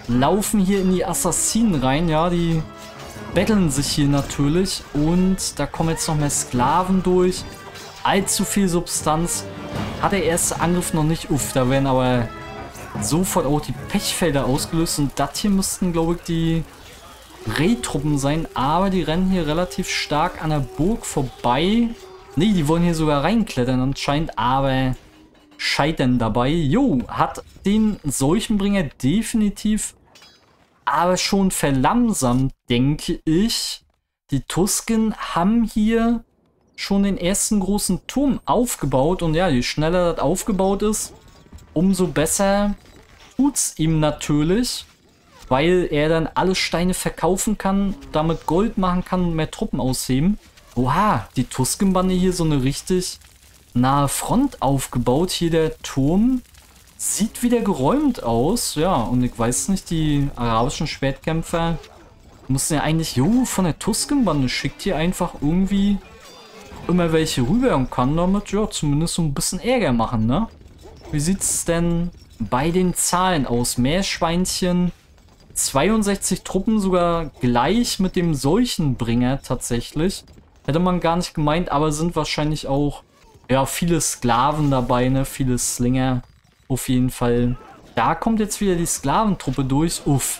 laufen hier in die Assassinen rein. Ja, die betteln sich hier natürlich. Und da kommen jetzt noch mehr Sklaven durch. Allzu viel Substanz. Hat der erste Angriff noch nicht. Uff, da werden aber sofort auch die Pechfelder ausgelöst. Und das hier müssten, glaube ich, die Reh-Truppen sein. Aber die rennen hier relativ stark an der Burg vorbei. Ne, die wollen hier sogar reinklettern anscheinend. Aber scheitern dabei. Jo, hat den Seuchenbringer definitiv aber schon verlangsamt, denke ich. Die Tusken haben hier schon den ersten großen Turm aufgebaut. Und ja, je schneller das aufgebaut ist, umso besser tut's ihm natürlich. Weil er dann alle Steine verkaufen kann, damit Gold machen kann und mehr Truppen ausheben. Oha, die Tuskenbande hier so eine richtig nahe Front aufgebaut. Hier der Turm sieht wieder geräumt aus. Ja, und ich weiß nicht, die arabischen Schwertkämpfer mussten ja eigentlich, jo, von der Tuskenbande schickt hier einfach irgendwie immer welche rüber und kann damit, ja, zumindest so ein bisschen Ärger machen, ne? Wie sieht's denn bei den Zahlen aus? Meerschweinchen, zweiundsechzig Truppen, sogar gleich mit dem Seuchenbringer tatsächlich. Hätte man gar nicht gemeint, aber sind wahrscheinlich auch, ja, viele Sklaven dabei, ne? Viele Slinger auf jeden Fall. Da kommt jetzt wieder die Sklaventruppe durch. Uff.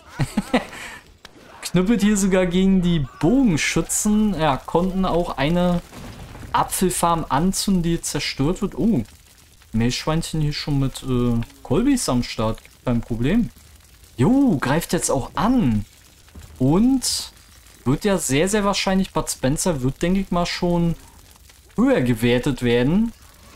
Knüppelt hier sogar gegen die Bogenschützen. Ja, konnten auch eine Apfelfarm anzünden, die zerstört wird. Oh, Meerschweinchen hier schon mit äh, Kolbis am Start. Kein Problem. Jo, greift jetzt auch an. Und wird ja sehr, sehr wahrscheinlich, Bud Spencer wird, denke ich mal, schon höher gewertet werden.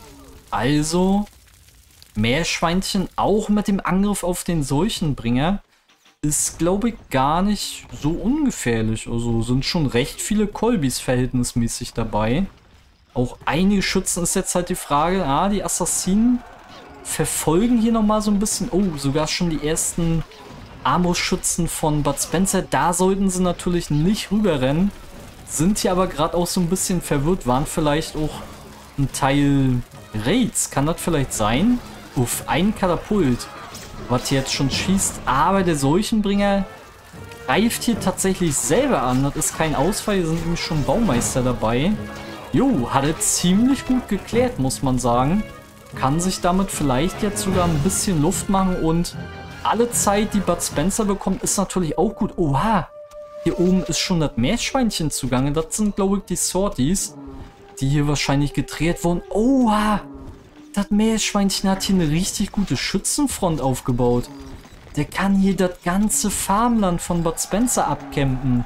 Also Meerschweinchen auch mit dem Angriff auf den Seuchenbringer ist, glaube ich, gar nicht so ungefährlich. Also sind schon recht viele Kolbis verhältnismäßig dabei. Auch einige Schützen ist jetzt halt die Frage. Ah, die Assassinen verfolgen hier nochmal so ein bisschen. Oh, sogar schon die ersten Armbrustschützen von Bud Spencer. Da sollten sie natürlich nicht rüberrennen. Sind hier aber gerade auch so ein bisschen verwirrt. Waren vielleicht auch ein Teil Raids. Kann das vielleicht sein? Uff, ein Katapult, was hier jetzt schon schießt. Aber der Seuchenbringer greift hier tatsächlich selber an. Das ist kein Ausfall. Hier sind nämlich schon Baumeister dabei. Jo, hat er ziemlich gut geklärt, muss man sagen. Kann sich damit vielleicht jetzt sogar ein bisschen Luft machen. Und alle Zeit, die Bud Spencer bekommt, ist natürlich auch gut. Oha, hier oben ist schon das Meerschweinchen zugange. Das sind, glaube ich, die Sorties, die hier wahrscheinlich gedreht wurden. Oha, das Meerschweinchen hat hier eine richtig gute Schützenfront aufgebaut. Der kann hier das ganze Farmland von Bud Spencer abcampen.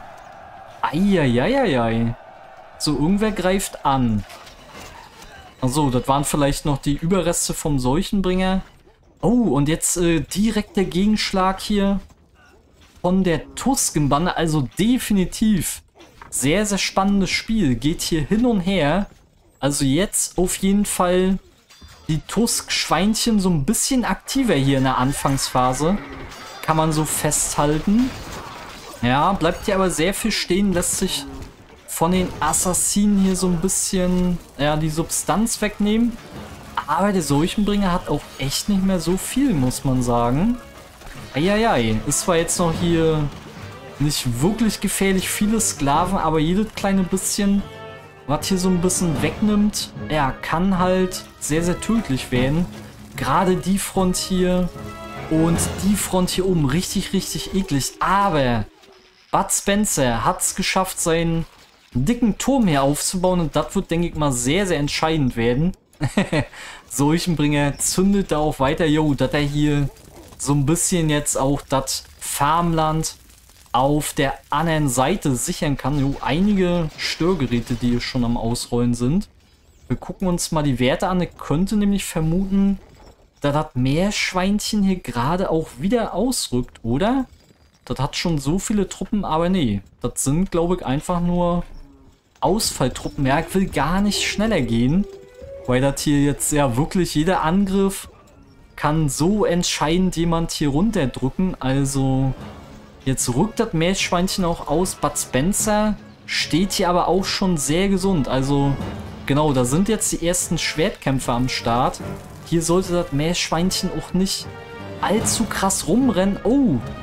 Eieieiei. So, irgendwer greift an. Also, das waren vielleicht noch die Überreste vom Seuchenbringer. Oh, und jetzt äh, direkt der Gegenschlag hier von der Tuskenbande. Also definitiv sehr, sehr spannendes Spiel. Geht hier hin und her. Also jetzt auf jeden Fall die Tusk-Schweinchen so ein bisschen aktiver hier in der Anfangsphase. Kann man so festhalten. Ja, bleibt hier aber sehr viel stehen. Lässt sich von den Assassinen hier so ein bisschen, ja, die Substanz wegnehmen. Aber der Seuchenbringer hat auch echt nicht mehr so viel, muss man sagen. Eieiei, ist zwar jetzt noch hier nicht wirklich gefährlich viele Sklaven, aber jedes kleine bisschen, was hier so ein bisschen wegnimmt, ja, kann halt sehr, sehr tödlich werden. Gerade die Front hier und die Front hier oben, richtig, richtig eklig. Aber Bud Spencer hat es geschafft, seinen dicken Turm hier aufzubauen und das wird, denke ich mal, sehr, sehr entscheidend werden. Seuchenbringer zündet da auch weiter. Jo, dass er hier so ein bisschen jetzt auch das Farmland auf der anderen Seite sichern kann. Jo, einige Störgeräte, die hier schon am Ausrollen sind. Wir gucken uns mal die Werte an. Ich könnte nämlich vermuten, dass das Meerschweinchen hier gerade auch wieder ausrückt, oder? Das hat schon so viele Truppen, aber nee. Das sind, glaube ich, einfach nur Ausfalltruppen. Ja, ich will gar nicht schneller gehen, weil das hier jetzt ja wirklich jeder Angriff kann so entscheidend jemand hier runterdrücken. Also jetzt rückt das Meerschweinchen auch aus. Bud Spencer steht hier aber auch schon sehr gesund. Also genau, da sind jetzt die ersten Schwertkämpfer am Start. Hier sollte das Meerschweinchen auch nicht allzu krass rumrennen. Oh,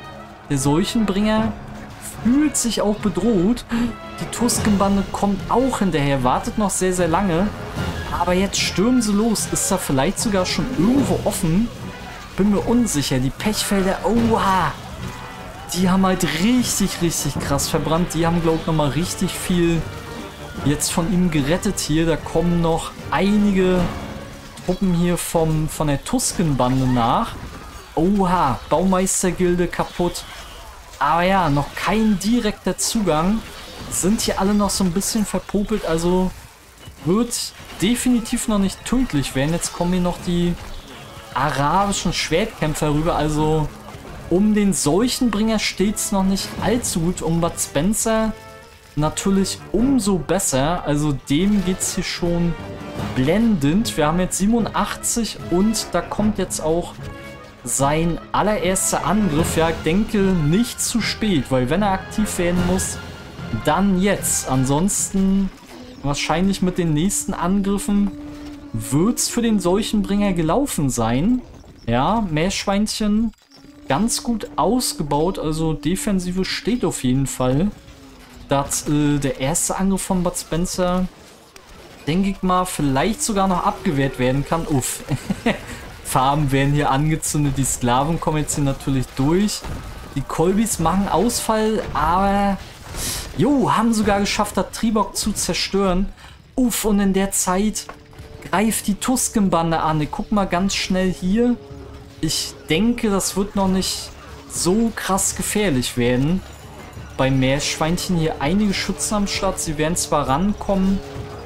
Der Seuchenbringer fühlt sich auch bedroht. Die Tuskenbande kommt auch hinterher, wartet noch sehr, sehr lange. Aber jetzt stürmen sie los. Ist da vielleicht sogar schon irgendwo offen? Bin mir unsicher. Die Pechfelder, oha! Die haben halt richtig, richtig krass verbrannt. Die haben, glaube ich, nochmal richtig viel jetzt von ihm gerettet hier. Da kommen noch einige Truppen hier vom, von der Tuskenbande nach. Oha, Baumeistergilde kaputt. Aber ja, noch kein direkter Zugang. Sind hier alle noch so ein bisschen verpopelt. Also wird definitiv noch nicht tödlich werden. Jetzt kommen hier noch die arabischen Schwertkämpfer rüber. Also um den Seuchenbringer steht es noch nicht allzu gut. Um Bud Spencer natürlich umso besser. Also dem geht es hier schon blendend. Wir haben jetzt siebenundachtzig und da kommt jetzt auch sein allererster Angriff. Ja, ich denke nicht zu spät, weil wenn er aktiv werden muss, dann jetzt. Ansonsten wahrscheinlich mit den nächsten Angriffen wird es für den Seuchenbringer gelaufen sein. Ja, Meerschweinchen ganz gut ausgebaut, also Defensive steht auf jeden Fall. Das, äh, der erste Angriff von Bud Spencer, denke ich mal, vielleicht sogar noch abgewehrt werden kann. Uff. Farben werden hier angezündet, die Sklaven kommen jetzt hier natürlich durch. Die Kolbis machen Ausfall, aber jo, haben sogar geschafft, das Tribok zu zerstören. Uff, und in der Zeit greift die Tuskenbande an. Ich guck mal ganz schnell hier. Ich denke, das wird noch nicht so krass gefährlich werden. Beim Meerschweinchen hier einige Schützen am Start. Sie werden zwar rankommen,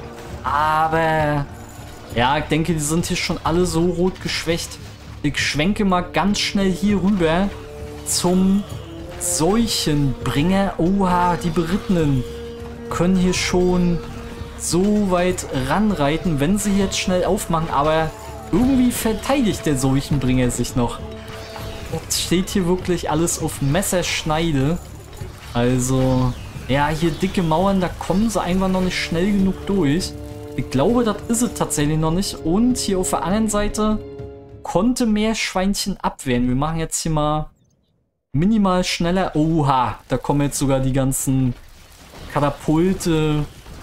aber ja, ich denke, die sind hier schon alle so rot geschwächt. Ich schwenke mal ganz schnell hier rüber zum Seuchenbringer. Oha, die Berittenen können hier schon so weit ranreiten, wenn sie jetzt schnell aufmachen. Aber irgendwie verteidigt der Seuchenbringer sich noch. Jetzt steht hier wirklich alles auf Messerschneide. Also, ja, hier dicke Mauern, da kommen sie einfach noch nicht schnell genug durch. Ich glaube, das ist es tatsächlich noch nicht. Und hier auf der anderen Seite konnte Meerschweinchen abwehren. Wir machen jetzt hier mal minimal schneller. Oha, da kommen jetzt sogar die ganzen Katapulte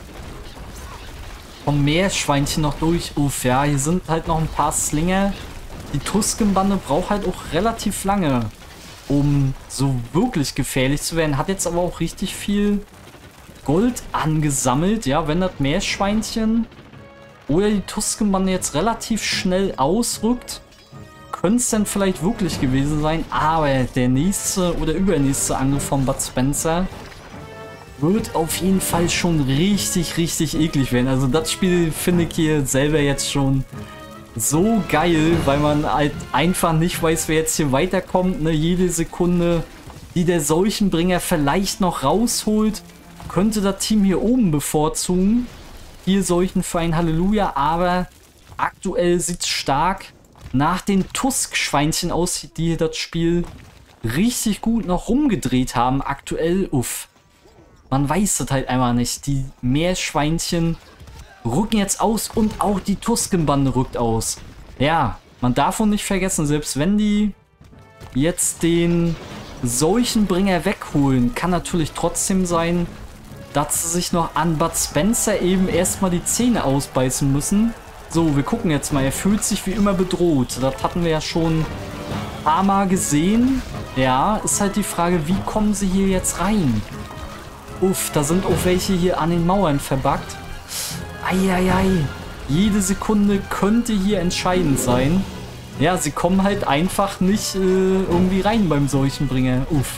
vom Meerschweinchen noch durch. Uff, ja, hier sind halt noch ein paar Slinger. Die Tuskenbande braucht halt auch relativ lange, um so wirklich gefährlich zu werden. Hat jetzt aber auch richtig viel Gold angesammelt. Ja, wenn das Meerschweinchen oder die Tuskenbande jetzt relativ schnell ausrückt, könnte es dann vielleicht wirklich gewesen sein. Aber der nächste oder übernächste Angriff von Bud Spencer wird auf jeden Fall schon richtig, richtig eklig werden. Also das Spiel finde ich hier selber jetzt schon so geil, weil man halt einfach nicht weiß, wer jetzt hier weiterkommt. Ne? Jede Sekunde, die der Seuchenbringer vielleicht noch rausholt, könnte das Team hier oben bevorzugen. Hier Seuchen für ein Halleluja, aber aktuell sieht es stark nach den Tusk-Schweinchen aus, die hier das Spiel richtig gut noch rumgedreht haben. Aktuell, uff. Man weiß das halt einfach nicht. Die Meerschweinchen rücken jetzt aus und auch die Tuskenbande rückt aus. Ja, man darf auch nicht vergessen, selbst wenn die jetzt den Seuchenbringer wegholen, kann natürlich trotzdem sein, dass sie sich noch an Bud Spencer eben erstmal die Zähne ausbeißen müssen. So, wir gucken jetzt mal. Er fühlt sich wie immer bedroht. Das hatten wir ja schon ein paar Mal gesehen. Ja, ist halt die Frage, wie kommen sie hier jetzt rein? Uff, da sind auch welche hier an den Mauern verbuggt. Eieiei. Jede Sekunde könnte hier entscheidend sein. Ja, sie kommen halt einfach nicht äh, irgendwie rein beim Seuchenbringer. Uff.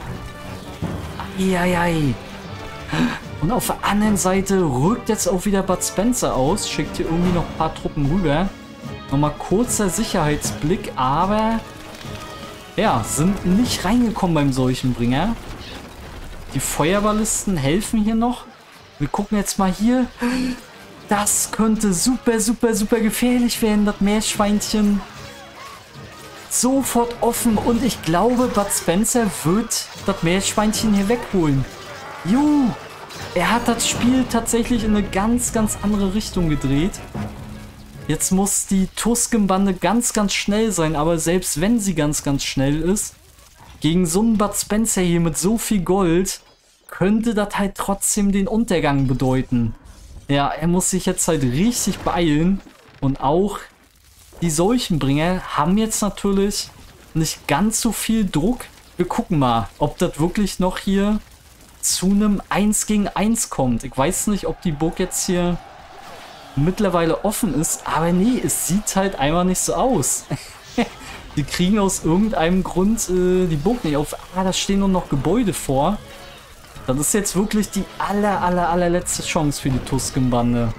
Eieiei. Und auf der anderen Seite rückt jetzt auch wieder Bud Spencer aus. Schickt hier irgendwie noch ein paar Truppen rüber. Nochmal kurzer Sicherheitsblick, aber ja, sind nicht reingekommen beim Seuchenbringer. Die Feuerballisten helfen hier noch. Wir gucken jetzt mal hier. Das könnte super, super, super gefährlich werden, das Meerschweinchen. Sofort offen und ich glaube, Bud Spencer wird das Meerschweinchen hier wegholen. Juhu, er hat das Spiel tatsächlich in eine ganz, ganz andere Richtung gedreht. Jetzt muss die Tuskenbande ganz, ganz schnell sein, aber selbst wenn sie ganz, ganz schnell ist, gegen so einen Bud Spencer hier mit so viel Gold könnte das halt trotzdem den Untergang bedeuten. Ja, er muss sich jetzt halt richtig beeilen. Und auch die Seuchenbringer haben jetzt natürlich nicht ganz so viel Druck. Wir gucken mal, ob das wirklich noch hier zu einem eins gegen eins kommt. Ich weiß nicht, ob die Burg jetzt hier mittlerweile offen ist, aber nee, es sieht halt einfach nicht so aus. Die kriegen aus irgendeinem Grund äh, die Burg nicht auf. Ah, da stehen nur noch Gebäude vor. Das ist jetzt wirklich die aller, aller, allerletzte Chance für die Tuskenbande.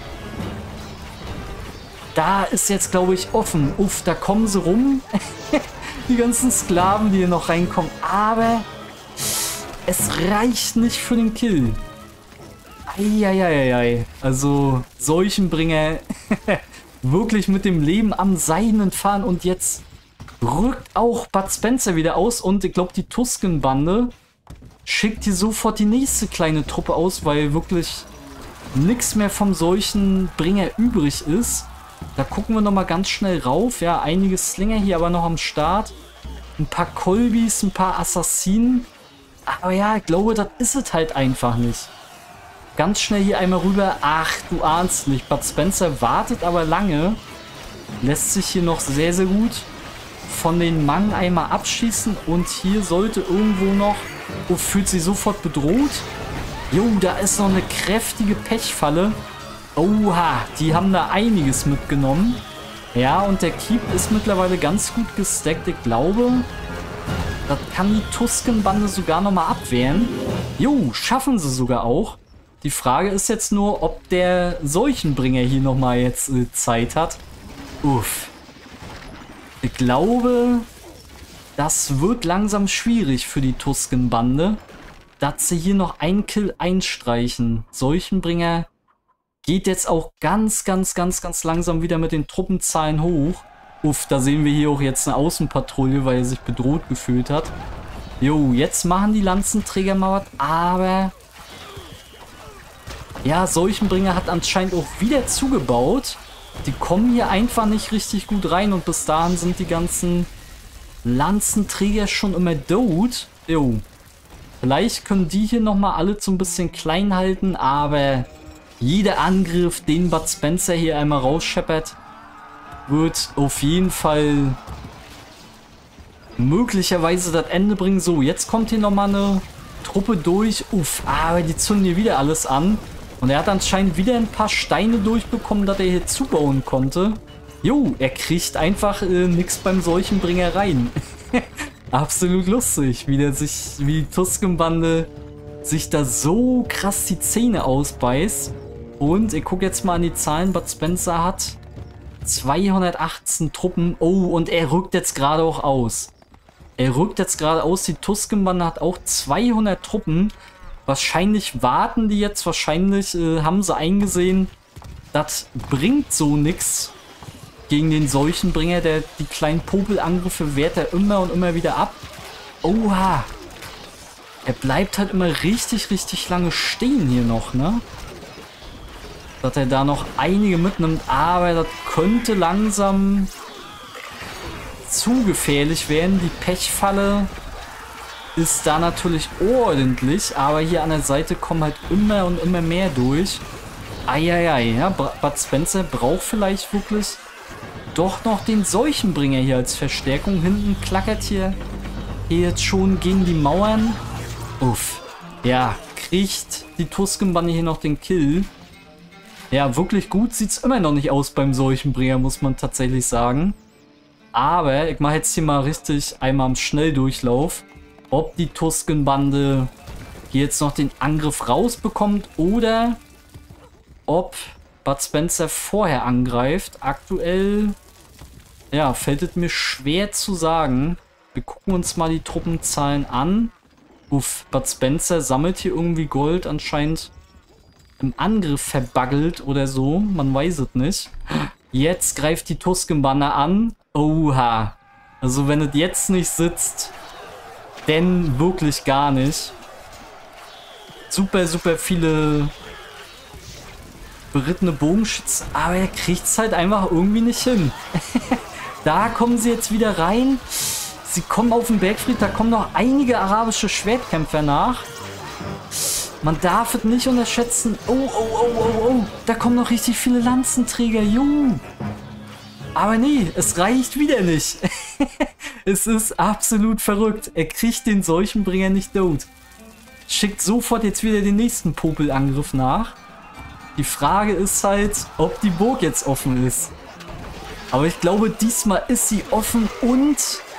Da ist jetzt, glaube ich, offen. Uff, da kommen sie rum. Die ganzen Sklaven, die hier noch reinkommen. Aber es reicht nicht für den Kill. Eieieiei. Also, Seuchenbringer wirklich mit dem Leben am seidenen Faden. Und jetzt rückt auch Bud Spencer wieder aus. Und ich glaube, die Tuskenbande schickt hier sofort die nächste kleine Truppe aus, weil wirklich nichts mehr vom Seuchenbringer übrig ist. Da gucken wir nochmal ganz schnell rauf. Ja, einige Slinger hier aber noch am Start. Ein paar Kolbis, ein paar Assassinen. Aber ja, ich glaube, das ist es halt einfach nicht. Ganz schnell hier einmal rüber. Ach, du ahnst nicht. Bud Spencer wartet aber lange. Lässt sich hier noch sehr, sehr gut von den Mann einmal abschießen. Und hier sollte irgendwo noch... Oh, fühlt sich sofort bedroht. Jo, da ist noch eine kräftige Pechfalle. Oha, die haben da einiges mitgenommen. Ja, und der Keep ist mittlerweile ganz gut gestackt. Ich glaube, das kann die Tuskenbande sogar nochmal abwehren. Jo, schaffen sie sogar auch. Die Frage ist jetzt nur, ob der Seuchenbringer hier nochmal jetzt äh, Zeit hat. Uff. Ich glaube, das wird langsam schwierig für die Tuskenbande, dass sie hier noch einen Kill einstreichen. Seuchenbringer geht jetzt auch ganz, ganz, ganz, ganz langsam wieder mit den Truppenzahlen hoch. Uff, da sehen wir hier auch jetzt eine Außenpatrouille, weil er sich bedroht gefühlt hat. Jo, jetzt machen die Lanzenträger mal was, aber... Ja, Seuchenbringer hat anscheinend auch wieder zugebaut. Die kommen hier einfach nicht richtig gut rein und bis dahin sind die ganzen Lanzenträger schon immer tot. Jo. Vielleicht können die hier nochmal alle so ein bisschen klein halten, aber jeder Angriff, den Bud Spencer hier einmal rausscheppert, wird auf jeden Fall möglicherweise das Ende bringen. So, jetzt kommt hier nochmal eine Truppe durch. Uff, aber die zünden hier wieder alles an. Und er hat anscheinend wieder ein paar Steine durchbekommen, dass er hier zubauen konnte. Jo, er kriegt einfach äh, nichts beim Seuchenbringer rein. Absolut lustig, wie, der sich, wie die Tuskenbande sich da so krass die Zähne ausbeißt. Und ich gucke jetzt mal an die Zahlen. Bud Spencer hat zweihundertachtzehn Truppen. Oh, und er rückt jetzt gerade auch aus. Er rückt jetzt gerade aus. Die Tuskenbande hat auch zweihundert Truppen. Wahrscheinlich warten die jetzt. Wahrscheinlich äh, haben sie eingesehen, das bringt so nichts gegen den Seuchenbringer. Der, die kleinen Popelangriffe wehrt er immer und immer wieder ab. Oha. Er bleibt halt immer richtig, richtig lange stehen hier noch, ne? Dass er da noch einige mitnimmt. Aber das könnte langsam zu gefährlich werden. Die Pechfalle ist da natürlich ordentlich. Aber hier an der Seite kommen halt immer und immer mehr durch. Eieiei, ja. Bud Spencer braucht vielleicht wirklich doch noch den Seuchenbringer hier als Verstärkung. Hinten klackert hier, hier jetzt schon gegen die Mauern. Uff. Ja, kriegt die Tuskenbande hier noch den Kill. Ja, wirklich gut sieht es immer noch nicht aus beim Seuchenbringer, muss man tatsächlich sagen. Aber ich mache jetzt hier mal richtig einmal am Schnelldurchlauf, ob die Tuskenbande hier jetzt noch den Angriff rausbekommt oder ob Bud Spencer vorher angreift. Aktuell, ja, fällt es mir schwer zu sagen. Wir gucken uns mal die Truppenzahlen an. Uff, Bud Spencer sammelt hier irgendwie Gold, anscheinend im Angriff verbaggelt oder so. Man weiß es nicht. Jetzt greift die Tuskenbande an. Oha. Also wenn es jetzt nicht sitzt, denn wirklich gar nicht. Super, super viele berittene Bogenschützen, aber er kriegt es halt einfach irgendwie nicht hin. Da kommen sie jetzt wieder rein. sie kommen auf den Bergfried, da kommen noch einige arabische Schwertkämpfer nach. Man darf es nicht unterschätzen. Oh, oh, oh, oh, oh. Da kommen noch richtig viele Lanzenträger. Juhu. Aber nee, es reicht wieder nicht. Es ist absolut verrückt. Er kriegt den Seuchenbringer nicht tot. Schickt sofort jetzt wieder den nächsten Popelangriff nach. Die Frage ist halt, ob die Burg jetzt offen ist. Aber ich glaube, diesmal ist sie offen und...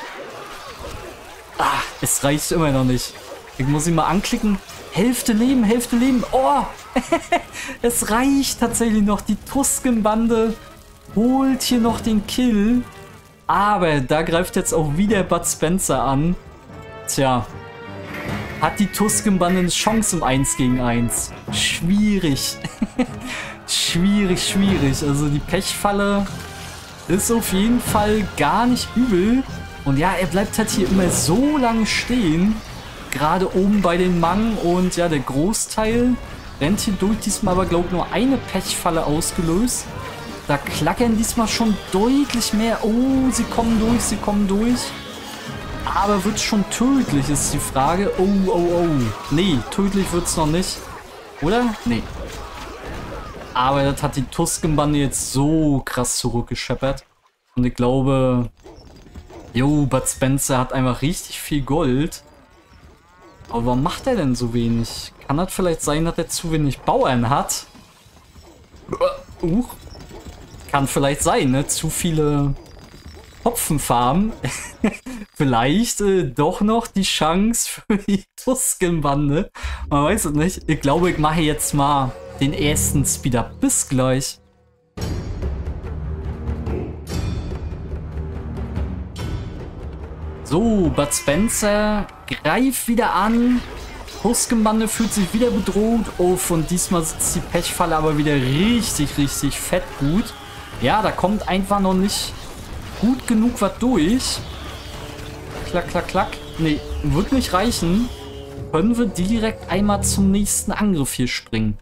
Ah, es reicht immer noch nicht. Ich muss ihn mal anklicken. Hälfte Leben, Hälfte Leben. Oh, es reicht tatsächlich noch. Die Tusken-Bande holt hier noch den Kill. Aber da greift jetzt auch wieder Bud Spencer an. Tja, hat die Tusken-Bande eine Chance im eins gegen eins? Schwierig. Schwierig, schwierig. Also die Pechfalle ist auf jeden Fall gar nicht übel. Und ja, er bleibt halt hier immer so lange stehen. Gerade oben bei den Mang und ja, der Großteil rennt hier durch. Diesmal aber, glaube ich, nur eine Pechfalle ausgelöst. Da klackern diesmal schon deutlich mehr. Oh, sie kommen durch, sie kommen durch. Aber wird es schon tödlich, ist die Frage. Oh, oh, oh. Nee, tödlich wird es noch nicht. Oder? Nee. Aber das hat die Tusken-Bande jetzt so krass zurückgescheppert. Und ich glaube, jo, Bud Spencer hat einfach richtig viel Gold. Aber warum macht er denn so wenig? Kann das vielleicht sein, dass er zu wenig Bauern hat? Uh, kann vielleicht sein, ne? Zu viele Hopfenfarmen. Vielleicht äh, doch noch die Chance für die Tusken-Bande. Man weiß es nicht. Ich glaube, ich mache jetzt mal den ersten Speed-Up. Bis gleich. So, Bud Spencer greift wieder an. Tusken-Bande fühlt sich wieder bedroht. Oh, und diesmal sitzt die Pechfalle aber wieder richtig, richtig fett gut. Ja, da kommt einfach noch nicht gut genug was durch. Klack, klack, klack. Nee, wird nicht reichen. Können wir direkt einmal zum nächsten Angriff hier springen.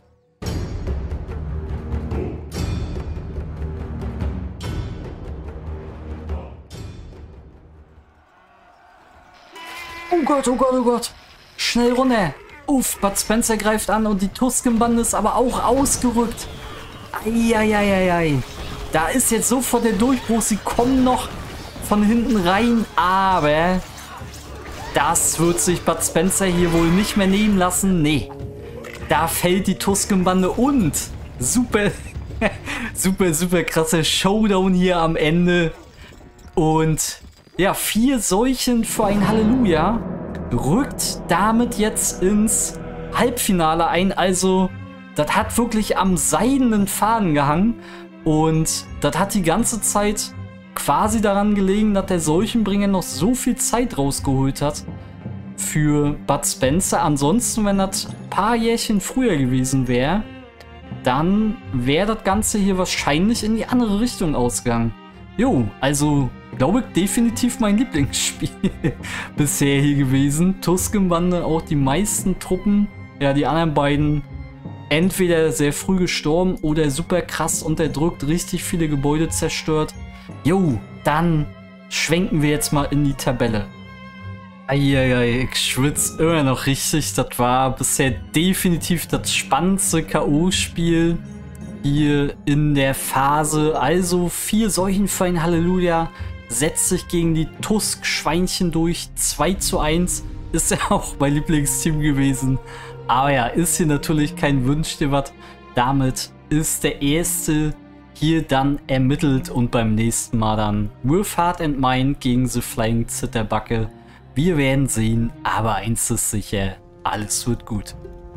Oh Gott, oh Gott, oh Gott. Schnell runter. Uff, Bud Spencer greift an und die Tusken-Bande ist aber auch ausgerückt. Eieieiei. Da ist jetzt sofort der Durchbruch. Sie kommen noch von hinten rein, aber das wird sich Bud Spencer hier wohl nicht mehr nehmen lassen. Nee, da fällt die Tusken-Bande und super, super, super krasser Showdown hier am Ende. Und ja, vier Seuchen für ein Halleluja rückt damit jetzt ins Halbfinale ein. Also, das hat wirklich am seidenen Faden gehangen. Und das hat die ganze Zeit quasi daran gelegen, dass der Seuchenbringer noch so viel Zeit rausgeholt hat für Bud Spencer. Ansonsten, wenn das ein paar Jährchen früher gewesen wäre, dann wäre das Ganze hier wahrscheinlich in die andere Richtung ausgegangen. Jo, also glaube ich definitiv mein Lieblingsspiel bisher hier gewesen. Tusken-Bande, auch die meisten Truppen, ja die anderen beiden entweder sehr früh gestorben oder super krass unterdrückt, richtig viele Gebäude zerstört. Jo, dann schwenken wir jetzt mal in die Tabelle. Eieiei, ich schwitze immer noch richtig. Das war bisher definitiv das spannendste K O-Spiel hier in der Phase. Also vier Seuchen für ein Halleluja setzt sich gegen die Tusk-Schweinchen durch. zwei zu eins ist ja auch mein Lieblingsteam gewesen. Aber ja, ist hier natürlich kein Wünsch dir was. Damit ist der erste hier dann ermittelt und beim nächsten Mal dann With Heart and Mind gegen The Flying Zitterbacke. Wir werden sehen, aber eins ist sicher, alles wird gut.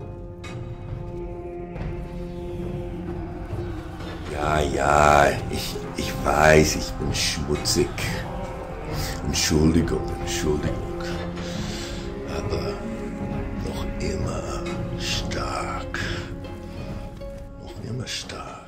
Ja, ja, ich, ich weiß, ich bin schmutzig. Entschuldigung, Entschuldigung. Aber noch immer stark. Noch immer stark.